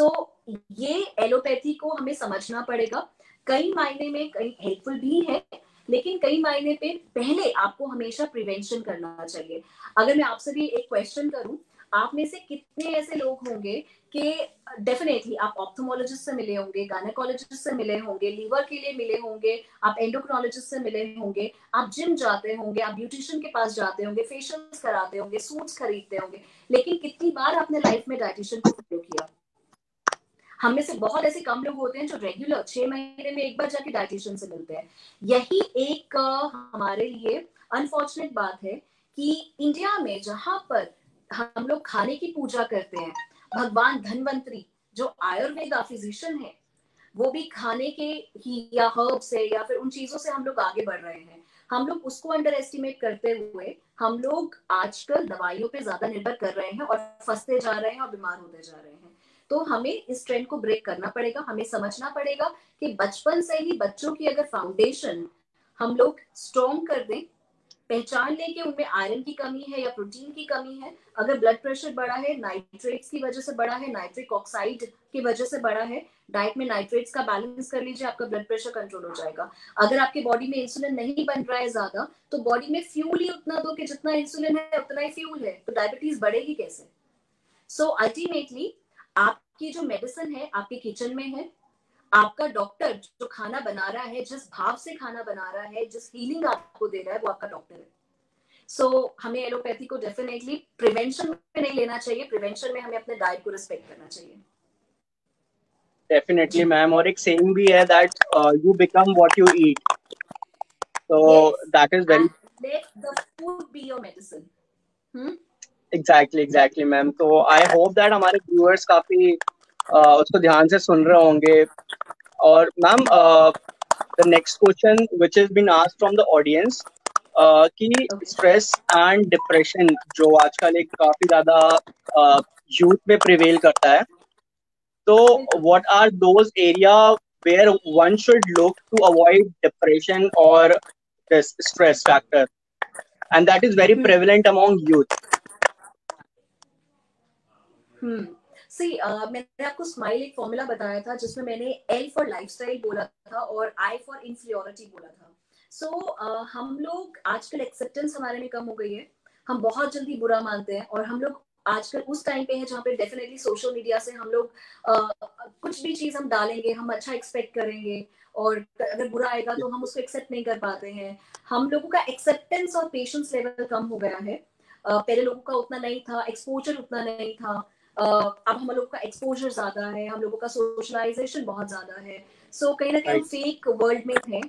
ये एलोपैथी को हमें समझना पड़ेगा. कई मायने में कई हेल्पफुल भी है, लेकिन कई मायने पे पहले आपको हमेशा प्रिवेंशन करना चाहिए. अगर मैं आपसे भी एक क्वेश्चन करूं, आप में से कितने ऐसे लोग होंगे कि डेफिनेटली आप ऑप्थोमोलॉजिस्ट से मिले होंगे, गायनेकोलॉजिस्ट से मिले होंगे, लीवर के लिए मिले होंगे, आप एंडोक्रोनोलॉजिस्ट से मिले होंगे, आप जिम जाते होंगे, आप ब्यूटिशियन के पास जाते होंगे, फेशियल्स कराते होंगे, सूट्स खरीदते होंगे, लेकिन कितनी बार आपने लाइफ में डाइटिशियन को फॉलो किया? हम में से बहुत ऐसे कम लोग होते हैं जो रेगुलर 6 महीने में एक बार जाके डाइटिशियन से मिलते हैं. यही एक हमारे लिए अनफॉर्चुनेट बात है कि इंडिया में जहां पर हम लोग खाने की पूजा करते हैं, भगवान धन्वंतरी जो आयुर्वेदा फिजिशियन है, वो भी खाने के ही या हर्ब से या फिर उन चीजों से हम लोग आगे बढ़ रहे हैं. हम लोग उसको अंडर एस्टिमेट करते हुए हम लोग आजकल दवाइयों पे ज्यादा निर्भर कर रहे हैं और फंसते जा रहे हैं और बीमार होते जा रहे हैं. तो हमें इस ट्रेंड को ब्रेक करना पड़ेगा. हमें समझना पड़ेगा कि बचपन से ही बच्चों की अगर फाउंडेशन हम लोग स्ट्रॉन्ग कर दें, पहचान लें कि उनमें आयरन की कमी है या प्रोटीन की कमी है। अगर ब्लड प्रेशर बढ़ा है, नाइट्रेट्स की वजह से बढ़ा है, नाइट्रिक ऑक्साइड की वजह से बढ़ा है, डाइट में नाइट्रेट्स का बैलेंस कर लीजिए, आपका ब्लड प्रेशर कंट्रोल हो जाएगा। अगर आपके बॉडी में इंसुलिन नहीं बन रहा है ज्यादा, तो बॉडी में फ्यूल ही उतना दो कि जितना इंसुलिन है उतना ही फ्यूल है, तो डायबिटीज बढ़ेगी कैसे? सो अल्टीमेटली आपकी जो मेडिसिन है आपके किचन में है, आपका डॉक्टर जो खाना बना रहा है, जिस भाव से खाना बना रहा है, जिस हीलिंग आपको दे रहा है, वो आपका डॉक्टर है। सो हमें एलोपैथी को डेफिनेटली प्रिवेंशन में नहीं लेना चाहिए, प्रिवेंशन में हमें अपने डाइट को रिस्पेक्ट करना चाहिए। डेफिनेटली मैम, और एक सेइंग भी है that you become what you eat, तो that is very let the food be your medicine. Exactly ma'am. तो आई होप दैट हमारे व्यूअर्स काफी उसको ध्यान से सुन रहे होंगे। और ma'am, the next question which is been asked from the audience, कि स्ट्रेस एंड डिप्रेशन जो आजकल एक काफी ज्यादा यूथ में प्रिवेल करता है, तो what are those area where one should look to avoid depression और this stress factor, and that is very prevalent among youth. मैंने आपको स्माइल एक फॉर्मूला बताया था जिसमें मैंने L फॉर लाइफस्टाइल बोला था और I फॉर इंफीरियोरिटी बोला था। हम लोग आजकल एक्सेप्टेंस हमारे में कम हो गई है, हम बहुत जल्दी बुरा मानते हैं, और हम लोग आजकल उस टाइम पे है जहाँ पे डेफिनेटली सोशल मीडिया से हम लोग कुछ भी चीज हम डालेंगे, हम अच्छा एक्सपेक्ट करेंगे, और अगर बुरा आएगा तो हम उसको एक्सेप्ट नहीं कर पाते हैं। हम लोगों का एक्सेप्टेंस और पेशेंस लेवल कम हो गया है। पहले लोगों का उतना नहीं था, एक्सपोजर उतना नहीं था। अब हम लोगों का एक्सपोजर ज्यादा है, हम लोगों का सोशलाइजेशन बहुत ज्यादा है। कहीं ना कहीं हम फेक वर्ल्ड में थे,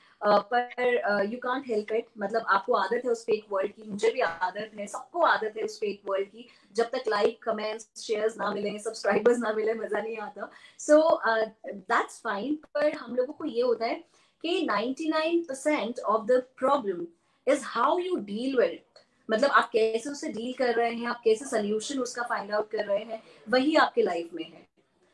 पर यू कांट हेल्प इट। मतलब आपको आदत है उस फेक वर्ल्ड की, मुझे भी आदत है, सबको आदत है उस फेक वर्ल्ड की। जब तक लाइक, कमेंट्स, शेयर्स ना मिले, सब्सक्राइबर्स ना मिले, मजा नहीं आता। दैट्स फाइन, पर हम लोगों को ये होता है कि 99% of the problem is how you deal with it. मतलब आप कैसे उसे डील कर रहे हैं, आप कैसे सोल्यूशन उसका फाइंड आउट कर रहे हैं, वही आपके लाइफ में है।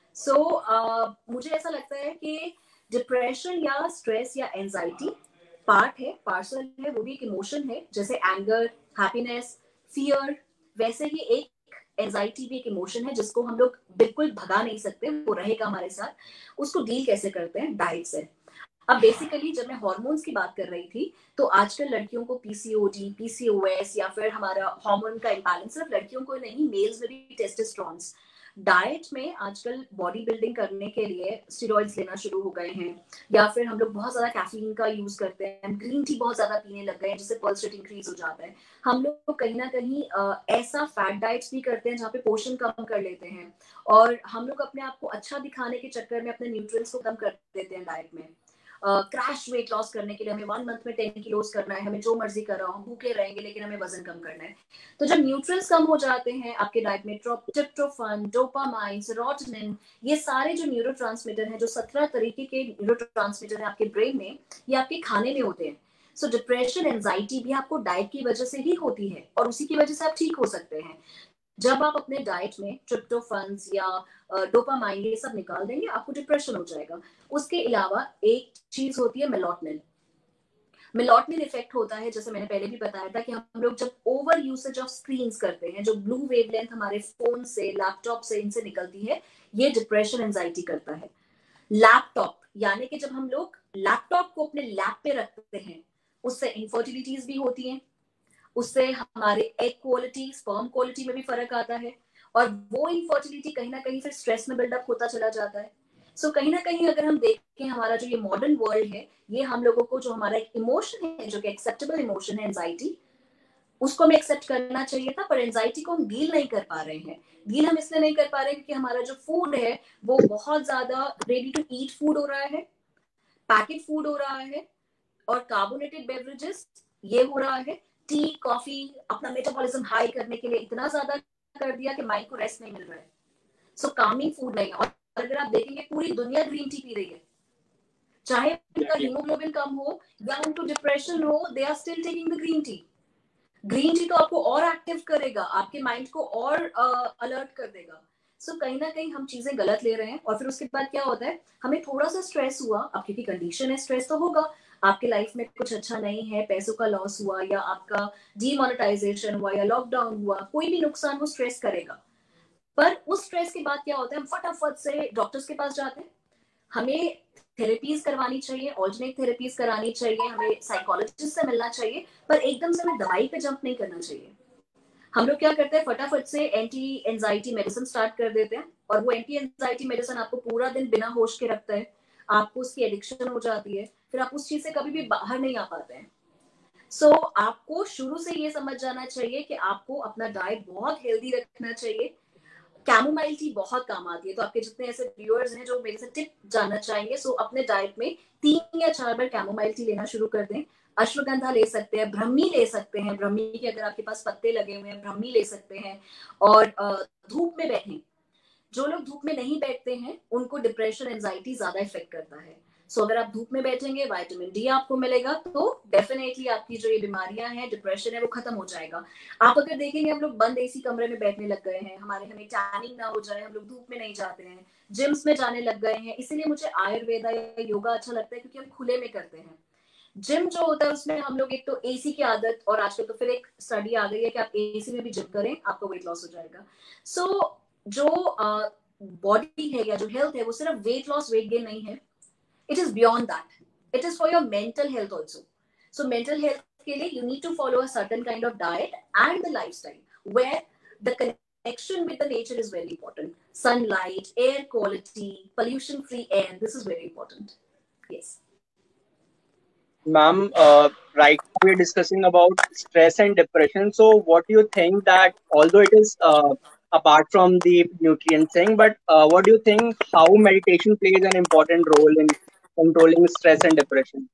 मुझे ऐसा लगता है कि डिप्रेशन या स्ट्रेस या एंजाइटी पार्ट है, पार्सल है, वो भी एक इमोशन है। जैसे एंगर, हैप्पीनेस, फियर, वैसे ही एक एंजाइटी भी एक इमोशन है जिसको हम लोग बिल्कुल भगा नहीं सकते, वो रहेगा हमारे साथ। उसको डील कैसे करते हैं? डाइट से। अब बेसिकली जब मैं हार्मोन्स की बात कर रही थी, तो आजकल लड़कियों को पीसीओडी, पीसीओएस या फिर हमारा हार्मोन का इंबैलेंस, सिर्फ लड़कियों को नहीं, मेल्स में भी टेस्टोस्टेरोन्स। डाइट में आजकल बॉडी बिल्डिंग करने के लिए स्टेरॉइड्स लेना शुरू हो गए हैं, या फिर हम लोग बहुत ज्यादा कैफीन का यूज करते हैं, ग्रीन टी बहुत ज्यादा पीने लग गए हैं जिससे पल्स रेट इंक्रीज हो जाता है। हम लोग कहीं ना कहीं ऐसा फैट डाइट्स भी करते हैं जहाँ पे पोषण कम कर लेते हैं, और हम लोग अपने आप को अच्छा दिखाने के चक्कर में अपने न्यूट्रिएंट्स को कम कर देते हैं डाइट में। क्रैश वेट लॉस करने के लिए हमें 1 मंथ में 10 किलोज करना है, हमें जो मर्जी कर रहा हो, भूखे रहेंगे लेकिन हमें वजन कम करना है। तो जब न्यूट्रिएंट्स कम हो जाते हैं आपके डाइट में, ट्रिप्टोफैन, डोपामाइन, सेरोटोनिन, ये सारे जो न्यूरोट्रांसमीटर हैं, जो 17 तरीके के न्यूरोट्रांसमीटर हैं आपके ब्रेन में, ये आपके खाने में होते हैं। डिप्रेशन, एंजाइटी भी आपको डाइट की वजह से ही होती है, और उसी की वजह से आप ठीक हो सकते हैं। जब आप अपने डाइट में ट्रिप्टोफैन या डोपामाइन ये सब निकाल देंगे, आपको डिप्रेशन हो जाएगा। उसके अलावा एक चीज होती है मेलाटोनिन। मेलाटोनिन इफेक्ट होता है, जैसे मैंने पहले भी बताया था, कि हम लोग जब ओवर यूसेज ऑफ स्क्रीन्स करते हैं, जो ब्लू वेवलेंथ हमारे फोन से, लैपटॉप से, इनसे निकलती है, ये डिप्रेशन, एंजाइटी करता है। लैपटॉप यानी कि जब हम लोग लैपटॉप को अपने लैप पे रखते हैं, उससे इनफर्टिलिटीज भी होती हैं, उससे हमारे एग क्वालिटी, स्पर्म क्वालिटी में भी फर्क आता है, और वो इनफर्टिलिटी कहीं ना कहीं फिर स्ट्रेस में बिल्डअप होता चला जाता है। कहीं ना कहीं अगर हम देखें, हमारा जो ये मॉडर्न वर्ल्ड है, ये हम लोगों को, जो हमारा एक इमोशन है, जो कि एक्सेप्टेबल इमोशन है एंजाइटी, उसको हमें एक्सेप्ट करना चाहिए था, पर एंजाइटी को हम डील नहीं कर पा रहे हैं। डील हम इसलिए नहीं कर पा रहे हैं क्योंकि हमारा जो फूड है वो बहुत ज्यादा रेडी टू ईट फूड हो रहा है, पैकेट फूड हो रहा है, और कार्बोनेटेड बेवरेजेस ये हो रहा है। टी, कॉफी अपना मेटाबॉलिज्म हाई करने के लिए इतना ज्यादा कर दिया कि माइंड को रेस्ट नहीं मिल रहा है। कामिंग फूड नहीं। और अगर आप देखेंगे, पूरी दुनिया ग्रीन टी पी रही है, चाहे उनका हीमोग्लोबिन कम हो या उनको डिप्रेशन हो, they are still taking the green tea. Green tea तो आपको और एक्टिव करेगा, आपके माइंड को और अलर्ट कर देगा। कहीं ना कहीं हम चीजें गलत ले रहे हैं, और फिर उसके बाद क्या होता है, हमें थोड़ा सा स्ट्रेस हुआ, अब क्योंकि कंडीशन है, स्ट्रेस तो होगा। आपके लाइफ में कुछ अच्छा नहीं है, पैसों का लॉस हुआ या आपका डीमोनेटाइजेशन हुआ या लॉकडाउन हुआ, कोई भी नुकसान वो स्ट्रेस करेगा। पर उस स्ट्रेस के बाद क्या होता है, हम फटाफट से डॉक्टर्स के पास जाते हैं। हमें थेरेपीज करवानी चाहिए, ऑल्टरनेट थेरेपीज करानी चाहिए, हमें साइकोलॉजिस्ट से मिलना चाहिए, पर एकदम से हमें दवाई पे जंप नहीं करना चाहिए। हम लोग क्या करते हैं, फटाफट से एंटी एंजाइटी मेडिसिन स्टार्ट कर देते हैं, और वो एंटी एंजाइटी मेडिसिन आपको पूरा दिन बिना होश के रखता है, आपको उसकी एडिक्शन हो जाती है, फिर आप उस चीज से कभी भी बाहर नहीं आ पाते हैं। सो आपको शुरू से ये समझ जाना चाहिए कि आपको अपना डाइट बहुत हेल्दी रखना चाहिए। कैमोमाइल टी बहुत काम आती है, तो आपके जितने ऐसे व्यूअर्स हैं जो मेरे से टिप जानना चाहेंगे, सो अपने डाइट में 3 या 4 बार कैमोमाइल टी लेना शुरू कर दें। अश्वगंधा ले सकते हैं, ब्रह्मी ले सकते हैं, ब्रह्मी के अगर आपके पास पत्ते लगे हुए हैं ब्रह्मी ले सकते हैं। और धूप में बैठें। जो लोग धूप में नहीं बैठते हैं उनको डिप्रेशन एंजाइटी ज्यादा इफेक्ट करता है। सो अगर आप धूप में बैठेंगे, विटामिन डी आपको मिलेगा, तो डेफिनेटली आपकी जो ये बीमारियां हैं, डिप्रेशन है, वो खत्म हो जाएगा। आप अगर देखेंगे हम लोग बंद एसी कमरे में बैठने लग गए हैं, हमें टैनिंग ना हो जाए, हम लोग धूप में नहीं जाते हैं, जिम्स में जाने लग गए हैं। इसीलिए मुझे आयुर्वेदा या योगा अच्छा लगता है, क्योंकि हम खुले में करते हैं। जिम जो होता है उसमें हम लोग एक तो एसी की आदत, और आजकल तो फिर एक स्टडी आ गई है कि आप एसी में भी जिम करें, आपको वेट लॉस हो जाएगा। सो जो बॉडी है या जो हेल्थ है, वो सिर्फ वेट लॉस वेट गेन नहीं है, it is beyond that, it is for your mental health also. So mental health के लिए you need to follow a certain kind of diet and the lifestyle where the connection with the nature is very important. Sunlight, air quality, pollution free air, this is very important. Yes. Ma'am, right now we're discussing about stress and depression. So, what do you think that although it is apart from the nutrient thing, but what do you think how meditation plays an important role in controlling stress and depression?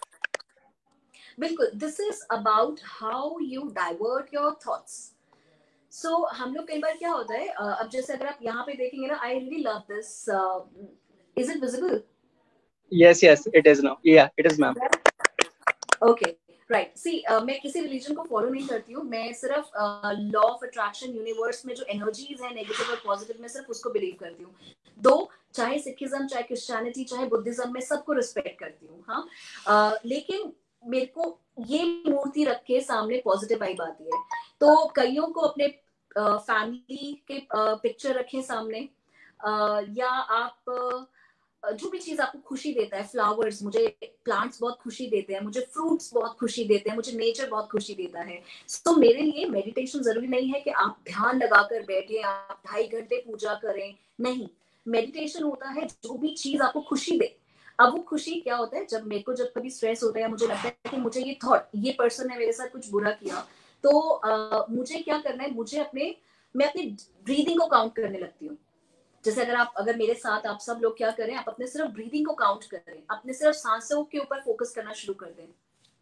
बिल्कुल, this is about how you divert your thoughts. So हम लोग कई बार क्या होता है, अब जैसे अगर आप यहाँ पे देखेंगे ना, I really love this, is it visible? Yes, yes, it is now. Yeah, it is, ma'am. Okay, right. See, मैं किसी रिलीजन को फॉलो नहीं करती हूँ, मैं सिर्फ लॉ ऑफ अट्रैक्शन, यूनिवर्स में जो एनर्जीज है नेगेटिव और पॉजिटिव, में सिर्फ उसको बिलीव करती हूँ। दो, चाहे सिखिज्म, चाहे क्रिश्चियनिटी, चाहे बुद्धिज्म, में सबको रिस्पेक्ट करती हूँ, हाँ। लेकिन मेरे को ये मूर्ति रख के सामने पॉजिटिव वाइब आती है। तो कईयों को अपने फैमिली के पिक्चर रखें सामने, या आप जो भी चीज आपको खुशी देता है, फ्लावर्स, मुझे प्लांट्स बहुत खुशी देते हैं, मुझे फ्रूट्स बहुत खुशी देते हैं, मुझे नेचर बहुत खुशी देता है। तो मेरे लिए मेडिटेशन जरूरी नहीं है कि आप ध्यान लगाकर बैठे, आप 2.5 घंटे पूजा करें, नहीं। मेडिटेशन होता है जो भी चीज आपको खुशी दे। अब वो खुशी क्या होता है, जब मेरे को जब कभी स्ट्रेस होता है, मुझे लगता है कि मुझे ये थॉट, ये पर्सन ने मेरे साथ कुछ बुरा किया, तो मुझे क्या करना है, मैं अपनी ब्रीदिंग को काउंट करने लगती हूँ। जैसे अगर मेरे साथ आप सब लोग क्या करें, आप अपने सिर्फ ब्रीदिंग को काउंट करें, अपने सिर्फ सांसों के ऊपर फोकस करना शुरू कर दें।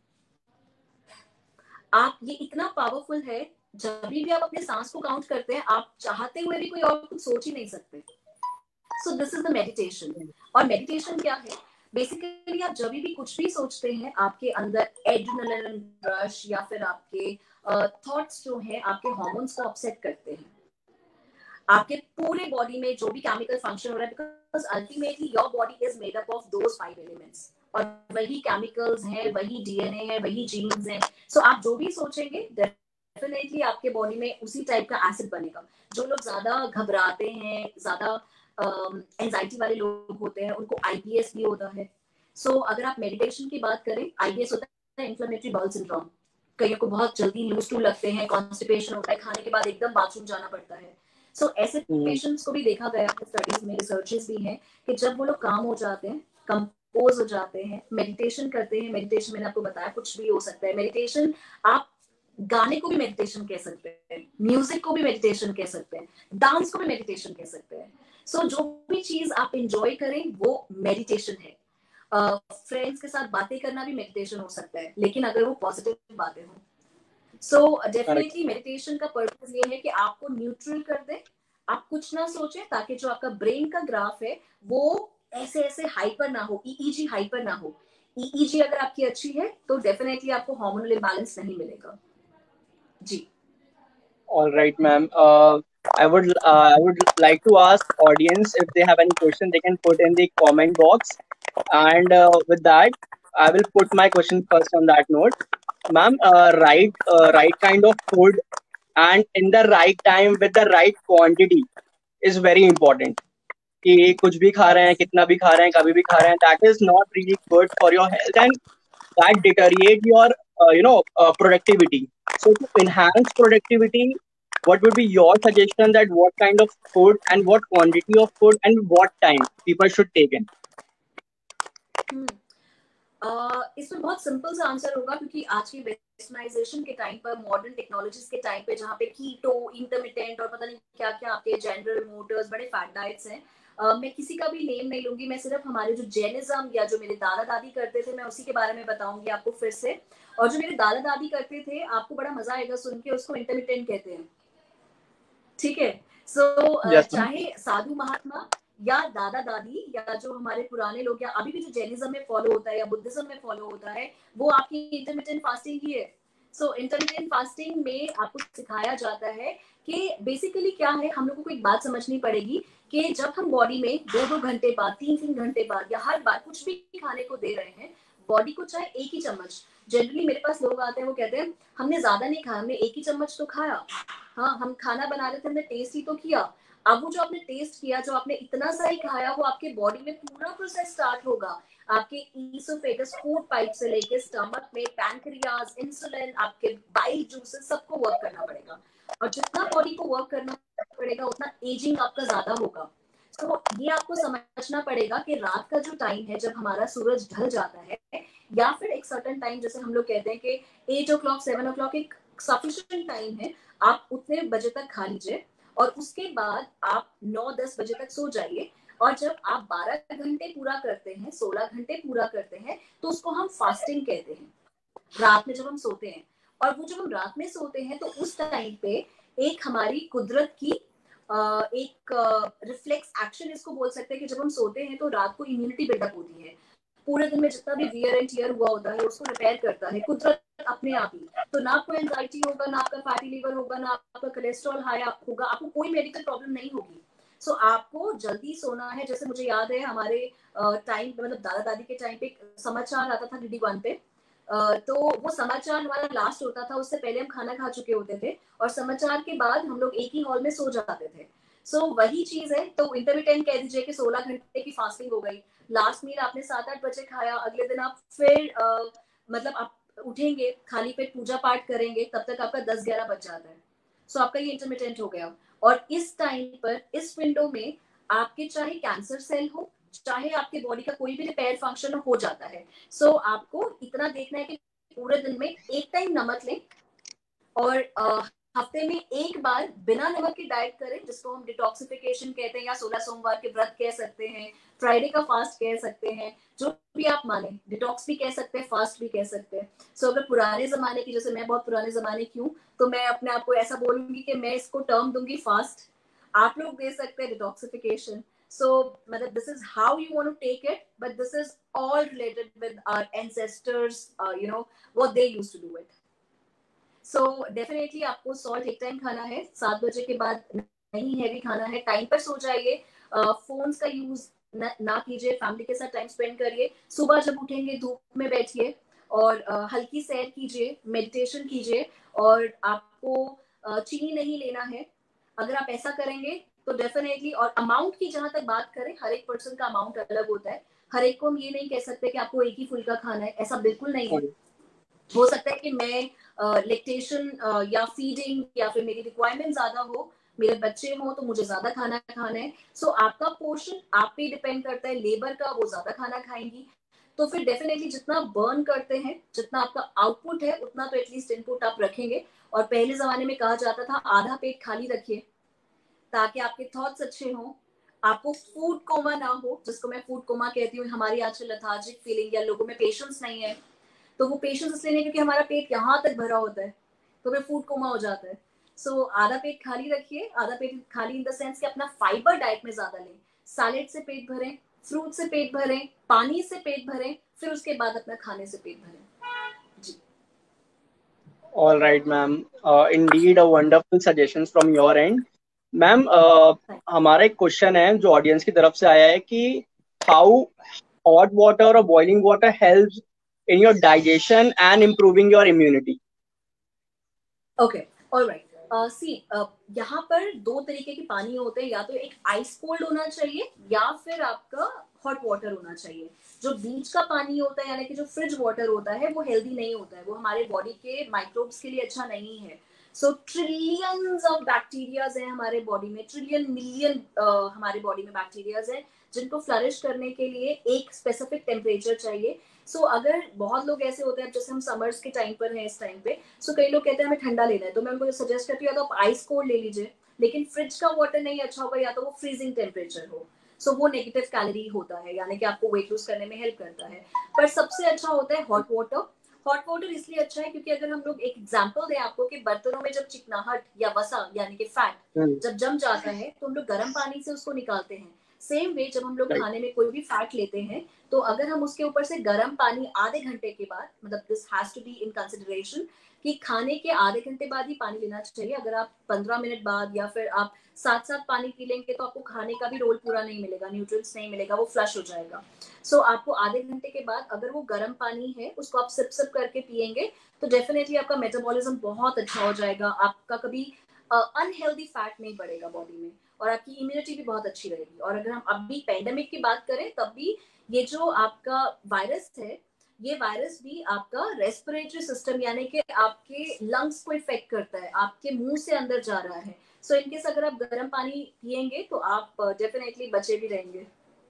आप, ये इतना पावरफुल है, जब भी आप अपने सांस को काउंट करते हैं, आप चाहते हुए भी कोई और कुछ सोच ही नहीं सकते। So this is the meditation. और मेडिटेशन क्या है, बेसिकली आप जब भी कुछ भी सोचते हैं, आपके अंदर एड्रेनलिन रश या फिर आपके थॉट्स जो है, आपके हार्मोन्स को अपसेट करते हैं, आपके पूरे बॉडी में जो भी केमिकल फंक्शन हो रहा है, because ultimately your body is made up of those 5 elements, और वही केमिकल्स हैं, वही डीएनए है, वही जीन्स हैं। सो आप जो भी सोचेंगे, डेफिनेटली आपके बॉडी में उसी टाइप का एसिड बनेगा। जो लोग ज्यादा घबराते हैं, ज्यादा एंजाइटी वाले लोग होते हैं, उनको आईबीएस भी होता है। सो अगर आप मेडिटेशन की बात करें, आईबीएस होता है इंफ्लेमेटरी बाउल सिंड्रोम। कईयों को बहुत जल्दी लूज टू लगते हैं, कॉन्स्टिपेशन होता है, खाने के बाद एकदम बाथरूम जाना पड़ता है। सो ऐसे पेशेंट्स को भी देखा गया है, स्टडीज में, रिसर्चेस भी हैं, कि जब वो लोग काम हो जाते हैं, कंपोज हो जाते हैं, मेडिटेशन करते हैं। मेडिटेशन मैंने आपको बताया कुछ भी हो सकता है। मेडिटेशन, आप गाने को भी मेडिटेशन कह सकते हैं, म्यूजिक को भी मेडिटेशन कह सकते हैं, डांस को भी मेडिटेशन कह सकते हैं। सो जो भी चीज आप इंजॉय करें वो मेडिटेशन है। फ्रेंड्स के साथ बातें करना भी मेडिटेशन हो सकता है, लेकिन अगर वो पॉजिटिव बातें हों। सो डेफिनेटली मेडिटेशन का पर्पस ये है कि आपको न्यूट्रल कर दे, आप कुछ ना सोचें, ताकि जो आपका ब्रेन का ग्राफ है वो ऐसे ऐसे हाइपर ना हो, ईईजी हाइपर ना हो। ईईजी अगर आपकी अच्छी है तो डेफिनेटली आपको हार्मोनल इम्बैलेंस नहीं मिलेगा। जी। All right, ma'am. I would like to ask audience if they have any question, they can put in the comment box. And with that, I will put my question first on that note. Ma'am, right kind of food and in the right time with the right quantity is very important. कि कुछ भी खा रहे हैं, कितना भी खा रहे हैं, कभी भी खा रहे हैं, that is not really good for your health and that deteriorate your productivity. So to enhance productivity, what would be your suggestion that what kind of food and what quantity of food and what time people should take in? इसमें बहुत simple सा answer होगा, क्योंकि आज की westernisation के time पर, modern technologies के टाइम पे, जहाँ पे कीटो, इंटरमिटेंट और पता नहीं क्या क्या आपके जनरल मोटर्स, बड़े फैट डाइट्स हैं। मैं किसी का भी नेम नहीं लूंगी, मैं सिर्फ हमारे जो जैनिज्म या जो मेरे दादा दादी करते थे, मैं उसी के बारे में बताऊंगी आपको फिर से। और जो मेरे दादा दादी करते थे, आपको बड़ा मजा आएगा सुन के, उसको इंटरमिटेंट कहते हैं, ठीक है। सो चाहे साधु महात्मा या दादा दादी या जो हमारे पुराने लोग या अभी भी जो जैनिज्म में फॉलो होता है या बुद्धिज्म में फॉलो होता है, वो आपकी इंटरमिटेंट फास्टिंग ही है। सो इंटरमिटेंट फास्टिंग में आपको सिखाया जाता है कि बेसिकली क्या है। हम लोगों को एक बात समझनी पड़ेगी कि जब हम बॉडी में 2-2 घंटे बाद, 3-3 घंटे बाद या हर बार कुछ भी खाने को दे रहे हैं, बॉडी को चाहे एक ही चम्मच, जनरली मेरे पास लोग आते हैं वो कहते हैं हमने ज्यादा नहीं खाया, हमने एक ही चम्मच तो खाया, हाँ हम खाना बना रहे थे, हमने टेस्ट ही तो किया। अब वो जो आपने टेस्ट किया, जो आपने इतना सा ही खाया, वो आपके बॉडी में पूरा प्रोसेस स्टार्ट होगा। आपके ईसोफेगस, फूड पाइप से लेके स्टमक में पैनक्रियाज, इंसुलिन, आपके बाइल जूसेस, सबको वर्क करना पड़ेगा। और जितना बॉडी को वर्क करना पड़ेगा उतना एजिंग आपका ज्यादा होगा। तो ये आपको समझना पड़ेगा कि रात का जो टाइम है, जब हमारा सूरज ढल जाता है, या फिर एक सर्टेन टाइम, जैसे हम लोग कहते हैं कि 8 o'clock 7 o'clock एक सफिशिएंट टाइम है, आप उतने बजे तक खा लीजिए और उसके बाद आप 9-10 बजे तक सो जाइए। और जब आप 12 घंटे पूरा करते हैं, 16 घंटे पूरा करते हैं, तो उसको हम फास्टिंग कहते हैं, रात में जब हम सोते हैं। और वो जब हम रात में सोते हैं, तो उस टाइम पे एक हमारी कुदरत की एक रिफ्लेक्स एक्शन इसको बोल सकते हैं कि जब हम सोते हैं तो रात को इम्यूनिटी बिल्डअप होती है। पूरे दिन में जितना भी वियर एंड टियर हुआ होता है उसको रिपेयर करता है कुदरत अपने आप ही। तो ना आपको एंजाइटी होगा, ना आपका फैटी लीवर होगा, ना आपका कोलेस्ट्रॉल हाई होगा, आपको कोई मेडिकल प्रॉब्लम नहीं होगी। सो आपको जल्दी सोना है। जैसे मुझे याद है हमारे टाइम, मतलब दादा दादी के टाइम पे समाचार आता था DD1 पे, तो वो समाचार हमारा लास्ट होता था, उससे पहले हम खाना खा चुके होते थे और समाचार के बाद हम लोग एक ही हॉल में सो जाते थे। सो वही चीज है। तो इंटरमिटेंट कह दीजिए कि 16 घंटे की फास्टिंग हो गई। लास्ट मील आपने 7-8 बजे खाया, अगले दिन आप फिर मतलब आप उठेंगे, खाली पेट पूजा पाठ करेंगे, तब तक आपका 10-11 बज जाता है। सो आपका ये इंटरमिटेंट हो गया। और इस टाइम पर, इस विंडो में, आपके चाहे कैंसर सेल हो, चाहे आपके बॉडी का कोई भी रिपेयर फंक्शन हो जाता है। सो आपको इतना देखना है कि पूरे दिन में एक टाइम नमक लें और हफ्ते में एक बार बिना नमक की डाइट करें, जिसको हम डिटॉक्सिफिकेशन कहते हैं, या 16 सोमवार के व्रत कह सकते हैं, फ्राइडे का फास्ट कह सकते हैं, जो भी आप माने। डिटॉक्स भी कह सकते हैं, फास्ट भी कह सकते हैं। सो अगर पुराने जमाने की, जैसे मैं बहुत पुराने जमाने की हूँ, तो मैं अपने आप को ऐसा बोलूंगी कि मैं इसको टर्म दूंगी फास्ट। आप लोग दे सकते हैं detoxification. So, this is how you want to take it, but this is all related with our ancestors, what they used to do it. So, definitely आपको salt एक टाइम खाना है, 7 बजे के बाद नहीं हैवी खाना है, टाइम पर सो जाइए, फोन्स का यूज ना कीजिए, फैमिली के साथ टाइम स्पेंड करिए, सुबह जब उठेंगे धूप में बैठिए और हल्की सैर कीजिए, मेडिटेशन कीजिए। और आपको चीनी नहीं लेना है। अगर आप ऐसा करेंगे तो डेफिनेटली। और अमाउंट की जहां तक बात करें, हर एक पर्सन का अमाउंट अलग होता है। हर एक को हम ये नहीं कह सकते कि आपको एक ही फुल्का खाना है, ऐसा बिल्कुल नहीं है। हो सकता है कि मैं लेक्टेशन या फीडिंग या फिर मेरी रिक्वायरमेंट ज्यादा हो, मेरे बच्चे हो, तो मुझे ज्यादा खाना खाना है। सो आपका पोर्शन आप पे डिपेंड करता है। लेबर का, वो ज्यादा खाना खाएंगी, तो फिर डेफिनेटली जितना बर्न करते हैं, जितना आपका आउटपुट है, उतना तो एटलीस्ट इनपुट आप रखेंगे। और पहले जमाने में कहा जाता था आधा पेट खाली रखिए, ताकि आपके थॉट्स अच्छे हों, आपको फूड कोमा ना हो, जिसको मैं फूड कोमा कहती हूँ। हमारी आजकल लेथार्जिक फीलिंग या लोगों में पेशेंस नहीं है, तो वो पेशेंस इसलिए नहीं क्योंकि हमारा पेट यहाँ तक भरा होता है, तो हमें फूड कोमा हो जाता है। सो आधा पेट खाली रखिए। आधा पेट खाली इन द सेंस कि अपना फाइबर डाइट में ज्यादा लें, सैलेड से पेट भरें, फ्रूट से पेट भरें, पानी से पेट भरें, फिर उसके बाद अपना खाने से पेट भरें। जी। All right, ma'am. Indeed, a wonderful suggestions from your end. Ma'am, हमारा एक क्वेश्चन है जो ऑडियंस की तरफ से आया है कि हाउ हॉट वाटर और boiling water helps in your digestion and improving your immunity. Okay, all right. See, यहाँ पर दो तरीके के पानी होते हैं, या तो एक आइस कोल्ड होना चाहिए या फिर आपका हॉट वाटर होना चाहिए। जो बीच का पानी होता है यानी कि जो फ्रिज वाटर होता है वो हेल्दी नहीं होता है, वो हमारे बॉडी के माइक्रोब्स के लिए अच्छा नहीं है। सो ट्रिलियंस ऑफ बैक्टीरियाज हैं हमारे बॉडी में, ट्रिलियन मिलियन हमारे बॉडी में बैक्टीरियाज हैं जिनको फ्लरिश करने के लिए एक स्पेसिफिक टेम्परेचर चाहिए। सो अगर बहुत लोग ऐसे होते हैं, जैसे हम समर्स के टाइम पर हैं इस टाइम पे, सो कई लोग कहते हैं हमें ठंडा लेना है, तो मैं उनको सजेस्ट करती हूँ या तो आप आइस कोल्ड ले लीजिए, लेकिन फ्रिज का वाटर नहीं अच्छा होगा, या तो वो फ्रीजिंग टेम्परेचर हो। सो वो नेगेटिव कैलोरी होता है, यानी कि आपको वेट लूज करने में हेल्प करता है। पर सबसे अच्छा होता है हॉट वाटर। हॉट वाटर इसलिए अच्छा है क्योंकि अगर हम लोग एक एग्जांपल दें आपको कि बर्तनों में जब चिकनाहट या वसा यानी कि फैट जब जम जाता है तो हम लोग गर्म पानी से उसको निकालते हैं। सेम वे जब हम लोग Right. खाने में कोई भी फैट लेते हैं तो अगर हम उसके ऊपर से गर्म पानी आधे घंटे के बाद, मतलब this has to be in consideration कि खाने के आधे घंटे बाद ही पानी लेना चाहिए। अगर आप 15 मिनट बाद या फिर आप साथ साथ पानी पी लेंगे तो आपको खाने का भी रोल पूरा नहीं मिलेगा, न्यूट्रिएंट्स नहीं मिलेगा, वो फ्लश हो जाएगा। सो आपको आधे घंटे के बाद अगर वो गर्म पानी है उसको आप सिप सिप करके पियेंगे तो डेफिनेटली आपका मेटाबॉलिज्म बहुत अच्छा हो जाएगा, आपका कभी अनहेल्दी फैट नहीं बढ़ेगा बॉडी में, और आपकी इम्यूनिटी भी बहुत अच्छी रहेगी। और अगर हम अभी पेंडेमिक की बात करें तब भी ये जो आपका वायरस है, ये वायरस भी आपका रेस्पिरेटरी सिस्टम यानी कि आपके लंग्स को इफेक्ट करता है, आपके मुंह से अंदर जा रहा है। सो इनकेस अगर आप गर्म पानी पियेंगे तो आप डेफिनेटली बचे भी रहेंगे।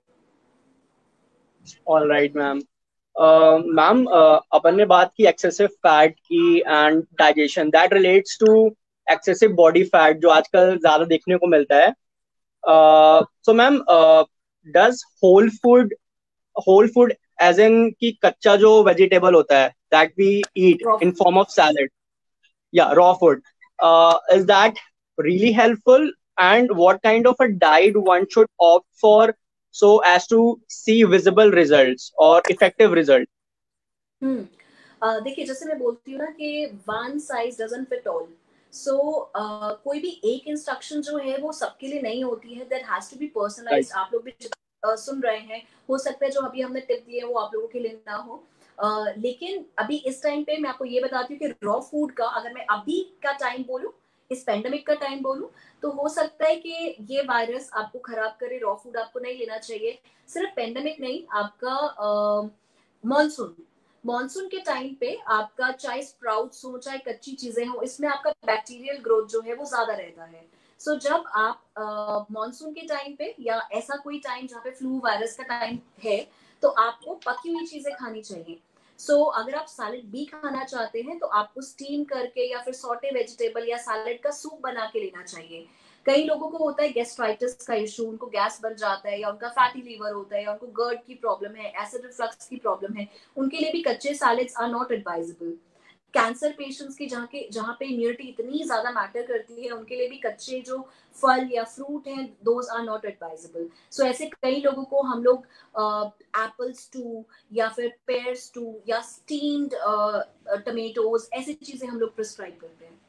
All right, ma'am. मैम, अपन ने बात की एक्सेसिव फैट की and digestion, that relates to excessive body fat जो आजकल ज्यादा देखने को मिलता है। So ma'am, does whole food as in की कच्चा जो वेजिटेबल होता है that we eat in form of salad, या raw food, is that really helpful, and what kind of a diet one should opt for so as to see visible results or effective results? देखिए, जैसे मैं बोलती हूँ ना कि one size doesn't fit all. So कोई भी एक इंस्ट्रक्शन जो है वो सबके लिए नहीं होती है, that has to be Right. Personalised. आप लोग भी सुन रहे हैं, हो सकता है जो अभी हमने टिप दिए वो आप लोगों के लिए ना हो। लेकिन अभी इस टाइम पे मैं आपको ये बताती हूँ कि रॉ फूड का, अगर मैं अभी का टाइम बोलूँ, इस पेंडेमिक का टाइम बोलूँ, तो हो सकता है कि ये वायरस आपको खराब करे, रॉ फूड आपको नहीं लेना चाहिए। सिर्फ पेंडेमिक नहीं, आपका मॉनसून मॉनसून के टाइम पे आपका चाहे स्प्राउट्स हो चाहे कच्ची चीजें हो, इसमें आपका बैक्टीरियल ग्रोथ जो है वो ज्यादा रहता है। सो जब आप मॉनसून के टाइम पे या ऐसा कोई टाइम जहाँ पे फ्लू वायरस का टाइम है तो आपको पकी हुई चीजें खानी चाहिए। अगर आप सैलेड भी खाना चाहते हैं तो आपको स्टीम करके या फिर सॉटे वेजिटेबल या सैलेड का सूप बना के लेना चाहिए। कई लोगों को होता है गैस्ट्राइटिस का इशू, उनको गैस बन जाता है या उनका फैटी लीवर होता है या उनको गर्ड की प्रॉब्लम है, एसिड रिफ्लक्स की प्रॉब्लम है, उनके लिए भी कच्चे salads are not advisable. Cancer patients की जहाँ पे इम्यूनिटी इतनी ज्यादा मैटर करती है, उनके लिए भी कच्चे जो फल या फ्रूट हैं those are not advisable. So ऐसे कई लोगों को हम लोग एप्पल स्टू या फिर पेयर स्टू या स्टीम्ड टमेटोज ऐसी चीजें हम लोग प्रिस्क्राइब करते हैं।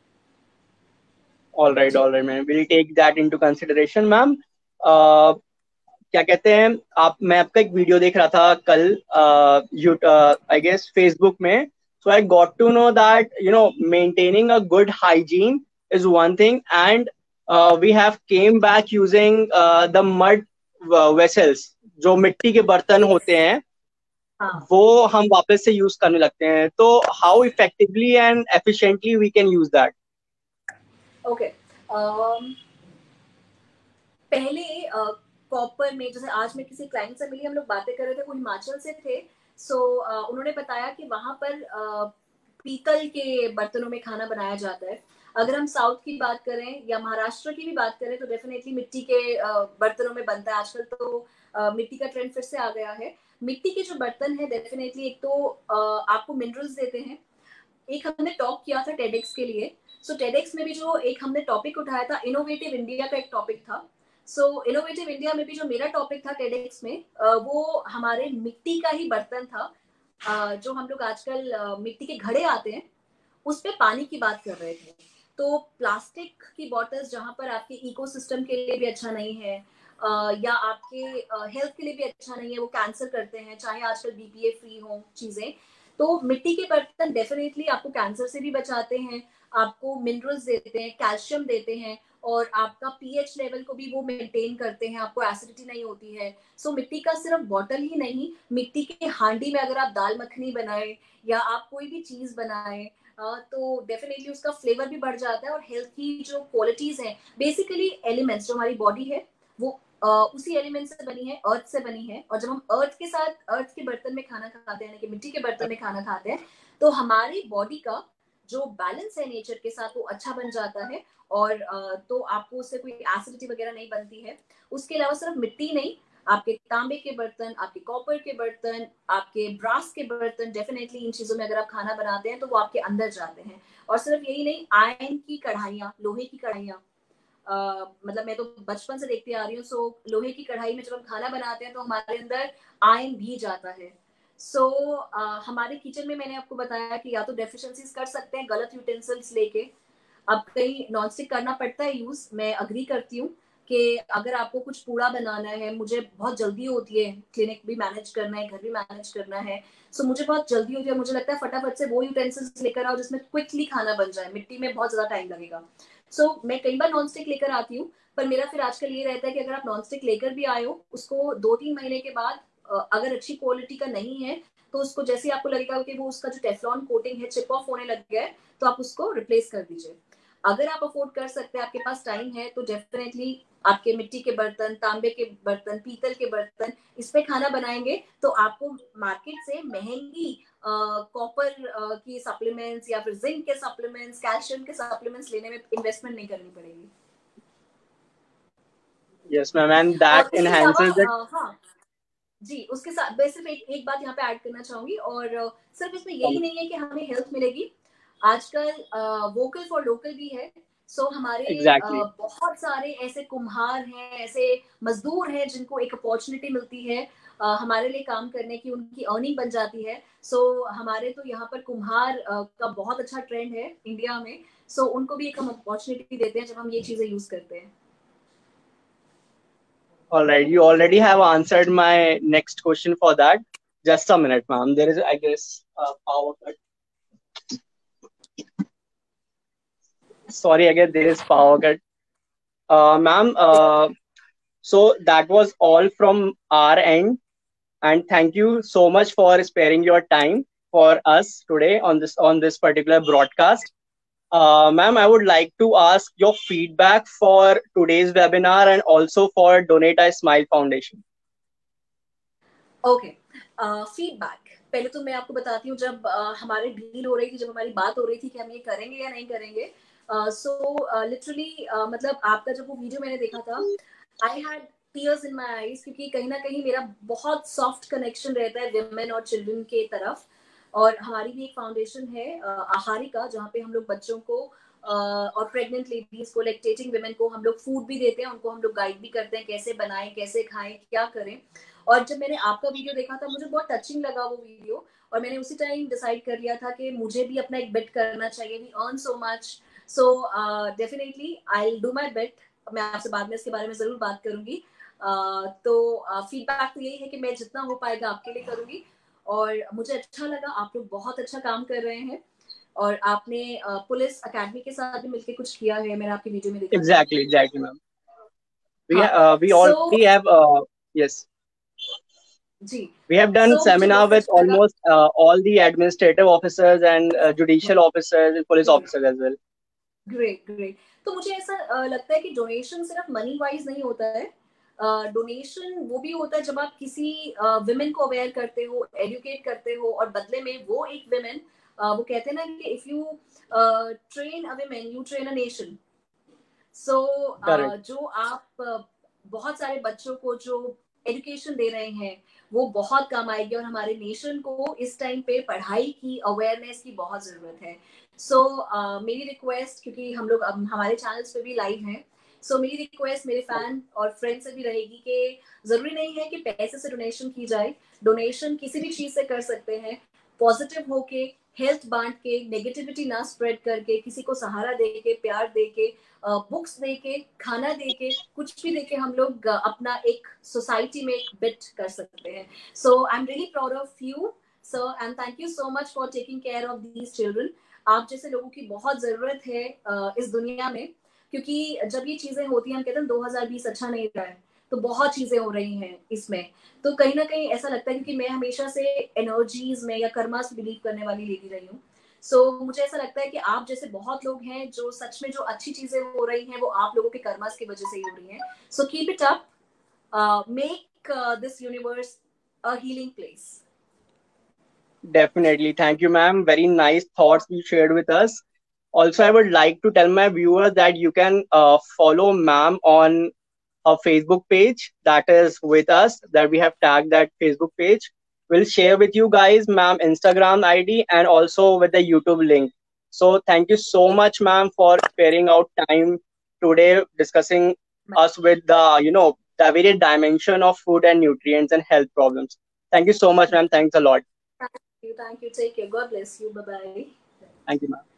All right, all right, मैम, we'll take that into consideration, ma'am. क्या कहते हैं आप, मैं आपका एक वीडियो देख रहा था कल, आई गेस फेसबुक में। So I got to know that maintaining a good hygiene is one thing, and we have came back using the mud vessels, जो मिट्टी के बर्तन होते हैं, हाँ, वो हम वापस से यूज करने लगते हैं। तो how effectively and efficiently we can use that? Okay. पहले कॉपर में, जैसे आज मैं किसी क्लाइंट से मिली, हम लोग बातें कर रहे थे, वो हिमाचल से थे। उन्होंने बताया कि वहां पर पीतल के बर्तनों में खाना बनाया जाता है। अगर हम साउथ की बात करें या महाराष्ट्र की भी बात करें तो डेफिनेटली मिट्टी के बर्तनों में बनता है। आजकल तो मिट्टी का ट्रेंड फिर से आ गया है। मिट्टी के जो बर्तन है डेफिनेटली एक तो आपको मिनरल्स देते हैं। एक हमने टॉक किया था टेडेक्स के लिए। टेडेक्स में भी जो एक हमने टॉपिक उठाया था, इनोवेटिव इंडिया का एक टॉपिक था। इनोवेटिव इंडिया में भी जो मेरा टॉपिक था टेडेक्स में, वो हमारे मिट्टी का ही बर्तन था। जो हम लोग आजकल मिट्टी के घड़े आते हैं उस पे पानी की बात कर रहे थे। तो प्लास्टिक की बॉटल्स जहां पर आपके इकोसिस्टम के लिए भी अच्छा नहीं है, या आपके हेल्थ के लिए भी अच्छा नहीं है, वो कैंसर करते हैं, चाहे आजकल बीपीए फ्री हो चीजें। तो मिट्टी के बर्तन डेफिनेटली आपको कैंसर से भी बचाते हैं, आपको मिनरल्स देते हैं, कैल्शियम देते हैं, और आपका पीएच लेवल को भी वो मेंटेन करते हैं, आपको एसिडिटी नहीं होती है। सो मिट्टी का सिर्फ बॉटल ही नहीं, मिट्टी के हांडी में अगर आप दाल मखनी बनाए या आप कोई भी चीज बनाए तो डेफिनेटली उसका फ्लेवर भी बढ़ जाता है, और हेल्थ की जो क्वालिटीज हैं, बेसिकली एलिमेंट्स जो हमारी बॉडी है वो उसी एलिमेंट से बनी है, अर्थ से बनी है। और जब हम अर्थ के साथ, अर्थ के बर्तन में खाना खाते हैं, यानी कि मिट्टी के बर्तन में खाना खाते हैं, तो हमारी बॉडी का जो बैलेंस है नेचर के साथ वो अच्छा बन जाता है, और तो आपको उससे कोई एसिडिटी वगैरह नहीं बनती है। उसके अलावा सिर्फ मिट्टी नहीं, आपके तांबे के बर्तन, आपके कॉपर के बर्तन, आपके ब्रास के बर्तन, डेफिनेटली इन चीजों में अगर आप खाना बनाते हैं तो वो आपके अंदर जाते हैं। और सिर्फ यही नहीं, आयरन की कढ़ाइयाँ, लोहे की कढ़ाइयाँ, मतलब मैं तो बचपन से देखती आ रही हूँ। सो लोहे की कढ़ाई में जब हम खाना बनाते हैं तो हमारे अंदर आयरन भी जाता है। सो हमारे किचन में मैंने आपको बताया कि या तो डेफिशिएंसीज कर सकते हैं गलत यूटेंसिल्स लेके, अब कहीं नॉनस्टिक करना पड़ता है यूज, मैं अग्री करती हूँ कि अगर आपको कुछ पूड़ा बनाना है, मुझे बहुत जल्दी होती है, क्लिनिक भी मैनेज करना है, घर भी मैनेज करना है, सो मुझे बहुत जल्दी होती है, मुझे लगता है फटाफट से वो यूटेंसिल्स लेकर आओ जिसमें क्विकली खाना बन जाए, मिट्टी में बहुत ज्यादा टाइम लगेगा। मैं कई बार नॉन स्टिक लेकर आती हूँ, पर मेरा फिर आजकल ये रहता है कि अगर आप नॉन स्टिक लेकर भी आए हो, उसको 2-3 महीने के बाद अगर अच्छी क्वालिटी का नहीं है तो उसको जैसे आपको लगेगा कि वो उसका जो टेफ्लॉन कोटिंग है चिप ऑफ होने लग गया है, तो आप उसको रिप्लेस कर दीजिए। अगर आप अफोर्ड कर सकते हैं, आपके पास टाइम है, तो डेफिनेटली आपके मिट्टी के बर्तन, तांबे के बर्तन, पीतल के बर्तन, इस पे खाना बनाएंगे तो आपको मार्केट से महंगी कॉपर की सप्लीमेंट्स या फिर जिंक के सप्लीमेंट्स, कैल्शियम के सप्लीमेंट्स लेने में इन्वेस्टमेंट नहीं करनी पड़ेगी। Yes, ma'am, and that और उसके अलावा enhances it. हाँ जी, उसके साथ मैं सिर्फ एक बात यहाँ पे ऐड करना चाहूंगी, और सिर्फ इसमें यही नहीं है कि हमें हेल्थ मिलेगी, आजकल वोकल फॉर लोकल भी है। हमारे Exactly. बहुत सारे ऐसे कुम्हार हैं, ऐसे मजदूर हैं जिनको एक अपॉर्चुनिटी मिलती है हमारे लिए काम करने की, उनकी अर्निंग बन जाती है। हमारे तो यहाँ पर कुम्हार का बहुत अच्छा ट्रेंड है इंडिया में। उनको भी एक हम अपॉर्चुनिटी देते हैं जब हम ये चीजें यूज करते हैं। All right, you already have answered my next question for that. Just a minute, ma'am. There is, I guess, a power cut. Sorry, again, there is power cut. Ma'am, so that was all from our end, and thank you so much for sparing your time for us today on this particular broadcast. Ma'am, I would like to ask your feedback for today's webinar and also for Donate a Smile Foundation. Okay, feedback पहले तो मैं आपको बताती हूँ, जब हमारी deal हो रही थी, जब हमारी बात हो रही थी कि हम ये करेंगे या नहीं करेंगे, लिटरली मतलब आपका जब वो वीडियो मैंने देखा था, I had tears in my eyes, क्योंकि कहीं ना कहीं मेरा बहुत सॉफ्ट कनेक्शन रहता है विमेन और चिल्ड्रन के तरफ। और हमारी भी एक फाउंडेशन है आहारिका, जहाँ पे हम लोग बच्चों को और प्रेग्नेंट लेडीज को, लैक्टेटिंग विमेन को हम लोग फूड भी देते हैं, उनको हम लोग गाइड भी करते हैं कैसे बनाएं, कैसे खाएं, क्या करें। और जब मैंने आपका वीडियो देखा था, मुझे बहुत टचिंग लगा वो वीडियो, और मैंने उसी टाइम डिसाइड कर लिया था कि मुझे भी अपना एक बेट करना चाहिए। We earn so much, so definitely I will do my bit. मैं आपसे बाद में इसके बारे में जरूर बात करूंगी। तो फीडबैक तो यही है कि मैं जितना हो पाएगा आपके लिए करूंगी, और मुझे अच्छा लगा, आप लोग बहुत अच्छा काम कर रहे हैं, और आपने पुलिस अकेडमी के साथ भी मिलकर कुछ किया है, मैंने आपकी वीडियो में देखा था। Exactly, ma'am. हाँ, We so already have yes, ji, we have done मुझे seminar बहुत with अच्छा लगा। almost all the administrative officers and judicial officers and police officers as well. Great great. तो मुझे ऐसा लगता है कि डोनेशन सिर्फ मनी वाइज नहीं होता है, डोनेशन वो भी होता है जब आप किसी विमेन को अवेयर करते हो, एडुकेट करते हो, और बदले में वो एक विमेन, वो कहते हैं ना कि if you train a women you train a nation. Correct. जो आप बहुत सारे बच्चों को जो एजुकेशन दे रहे हैं वो बहुत काम आएगी, और हमारे नेशन को इस टाइम पे पढ़ाई की, अवेयरनेस की बहुत जरूरत है। मेरी रिक्वेस्ट, क्योंकि हम लोग अब हमारे चैनल्स पे भी लाइव हैं, मेरी रिक्वेस्ट मेरे फैन और फ्रेंड से भी रहेगी कि जरूरी नहीं है कि पैसे से डोनेशन की जाए, डोनेशन किसी भी चीज से कर सकते हैं, पॉजिटिव होके, हेल्थ बांट के, नेगेटिविटी ना स्प्रेड करके, किसी को सहारा दे के, प्यार दे के, बुक्स दे के, खाना दे के, कुछ भी दे के हम लोग अपना एक सोसाइटी में एक बिट कर सकते हैं. So I am really proud of you sir, and thank you so much for taking care of these children. आप जैसे लोगों की बहुत जरूरत है इस दुनिया में, क्योंकि जब ये चीजें होती हैं, हम कहते हैं 2020 अच्छा नहीं रहा है, तो बहुत चीजें हो रही हैं इसमें. तो कहीं ना कहीं ऐसा लगता है, क्योंकि मैं हमेशा से एनर्जीज में या कर्मास बिलीव करने वाली लेडी रही हूँ. सो मुझे ऐसा लगता है कि आप जैसे बहुत लोग हैं जो सच में जो अच्छी चीजें हो रही हैं वो आप लोगों के कर्मास की वजह से ही हो रही हैं. So keep it up, make this universe a healing place. Definitely. Thank you, ma'am. Very nice thoughts you shared with us. Also, I would like to tell my viewers that you can follow ma'am on a Facebook page that is with us, that we have tagged that Facebook page. We'll share with you guys, ma'am, Instagram ID and also with the YouTube link. So thank you so much, ma'am, for sparing out time today discussing us with the, the varied dimension of food and nutrients and health problems. Thank you so much, ma'am. Thanks a lot. Thank you. Take care. God bless you. Bye bye. Thank you, ma'am.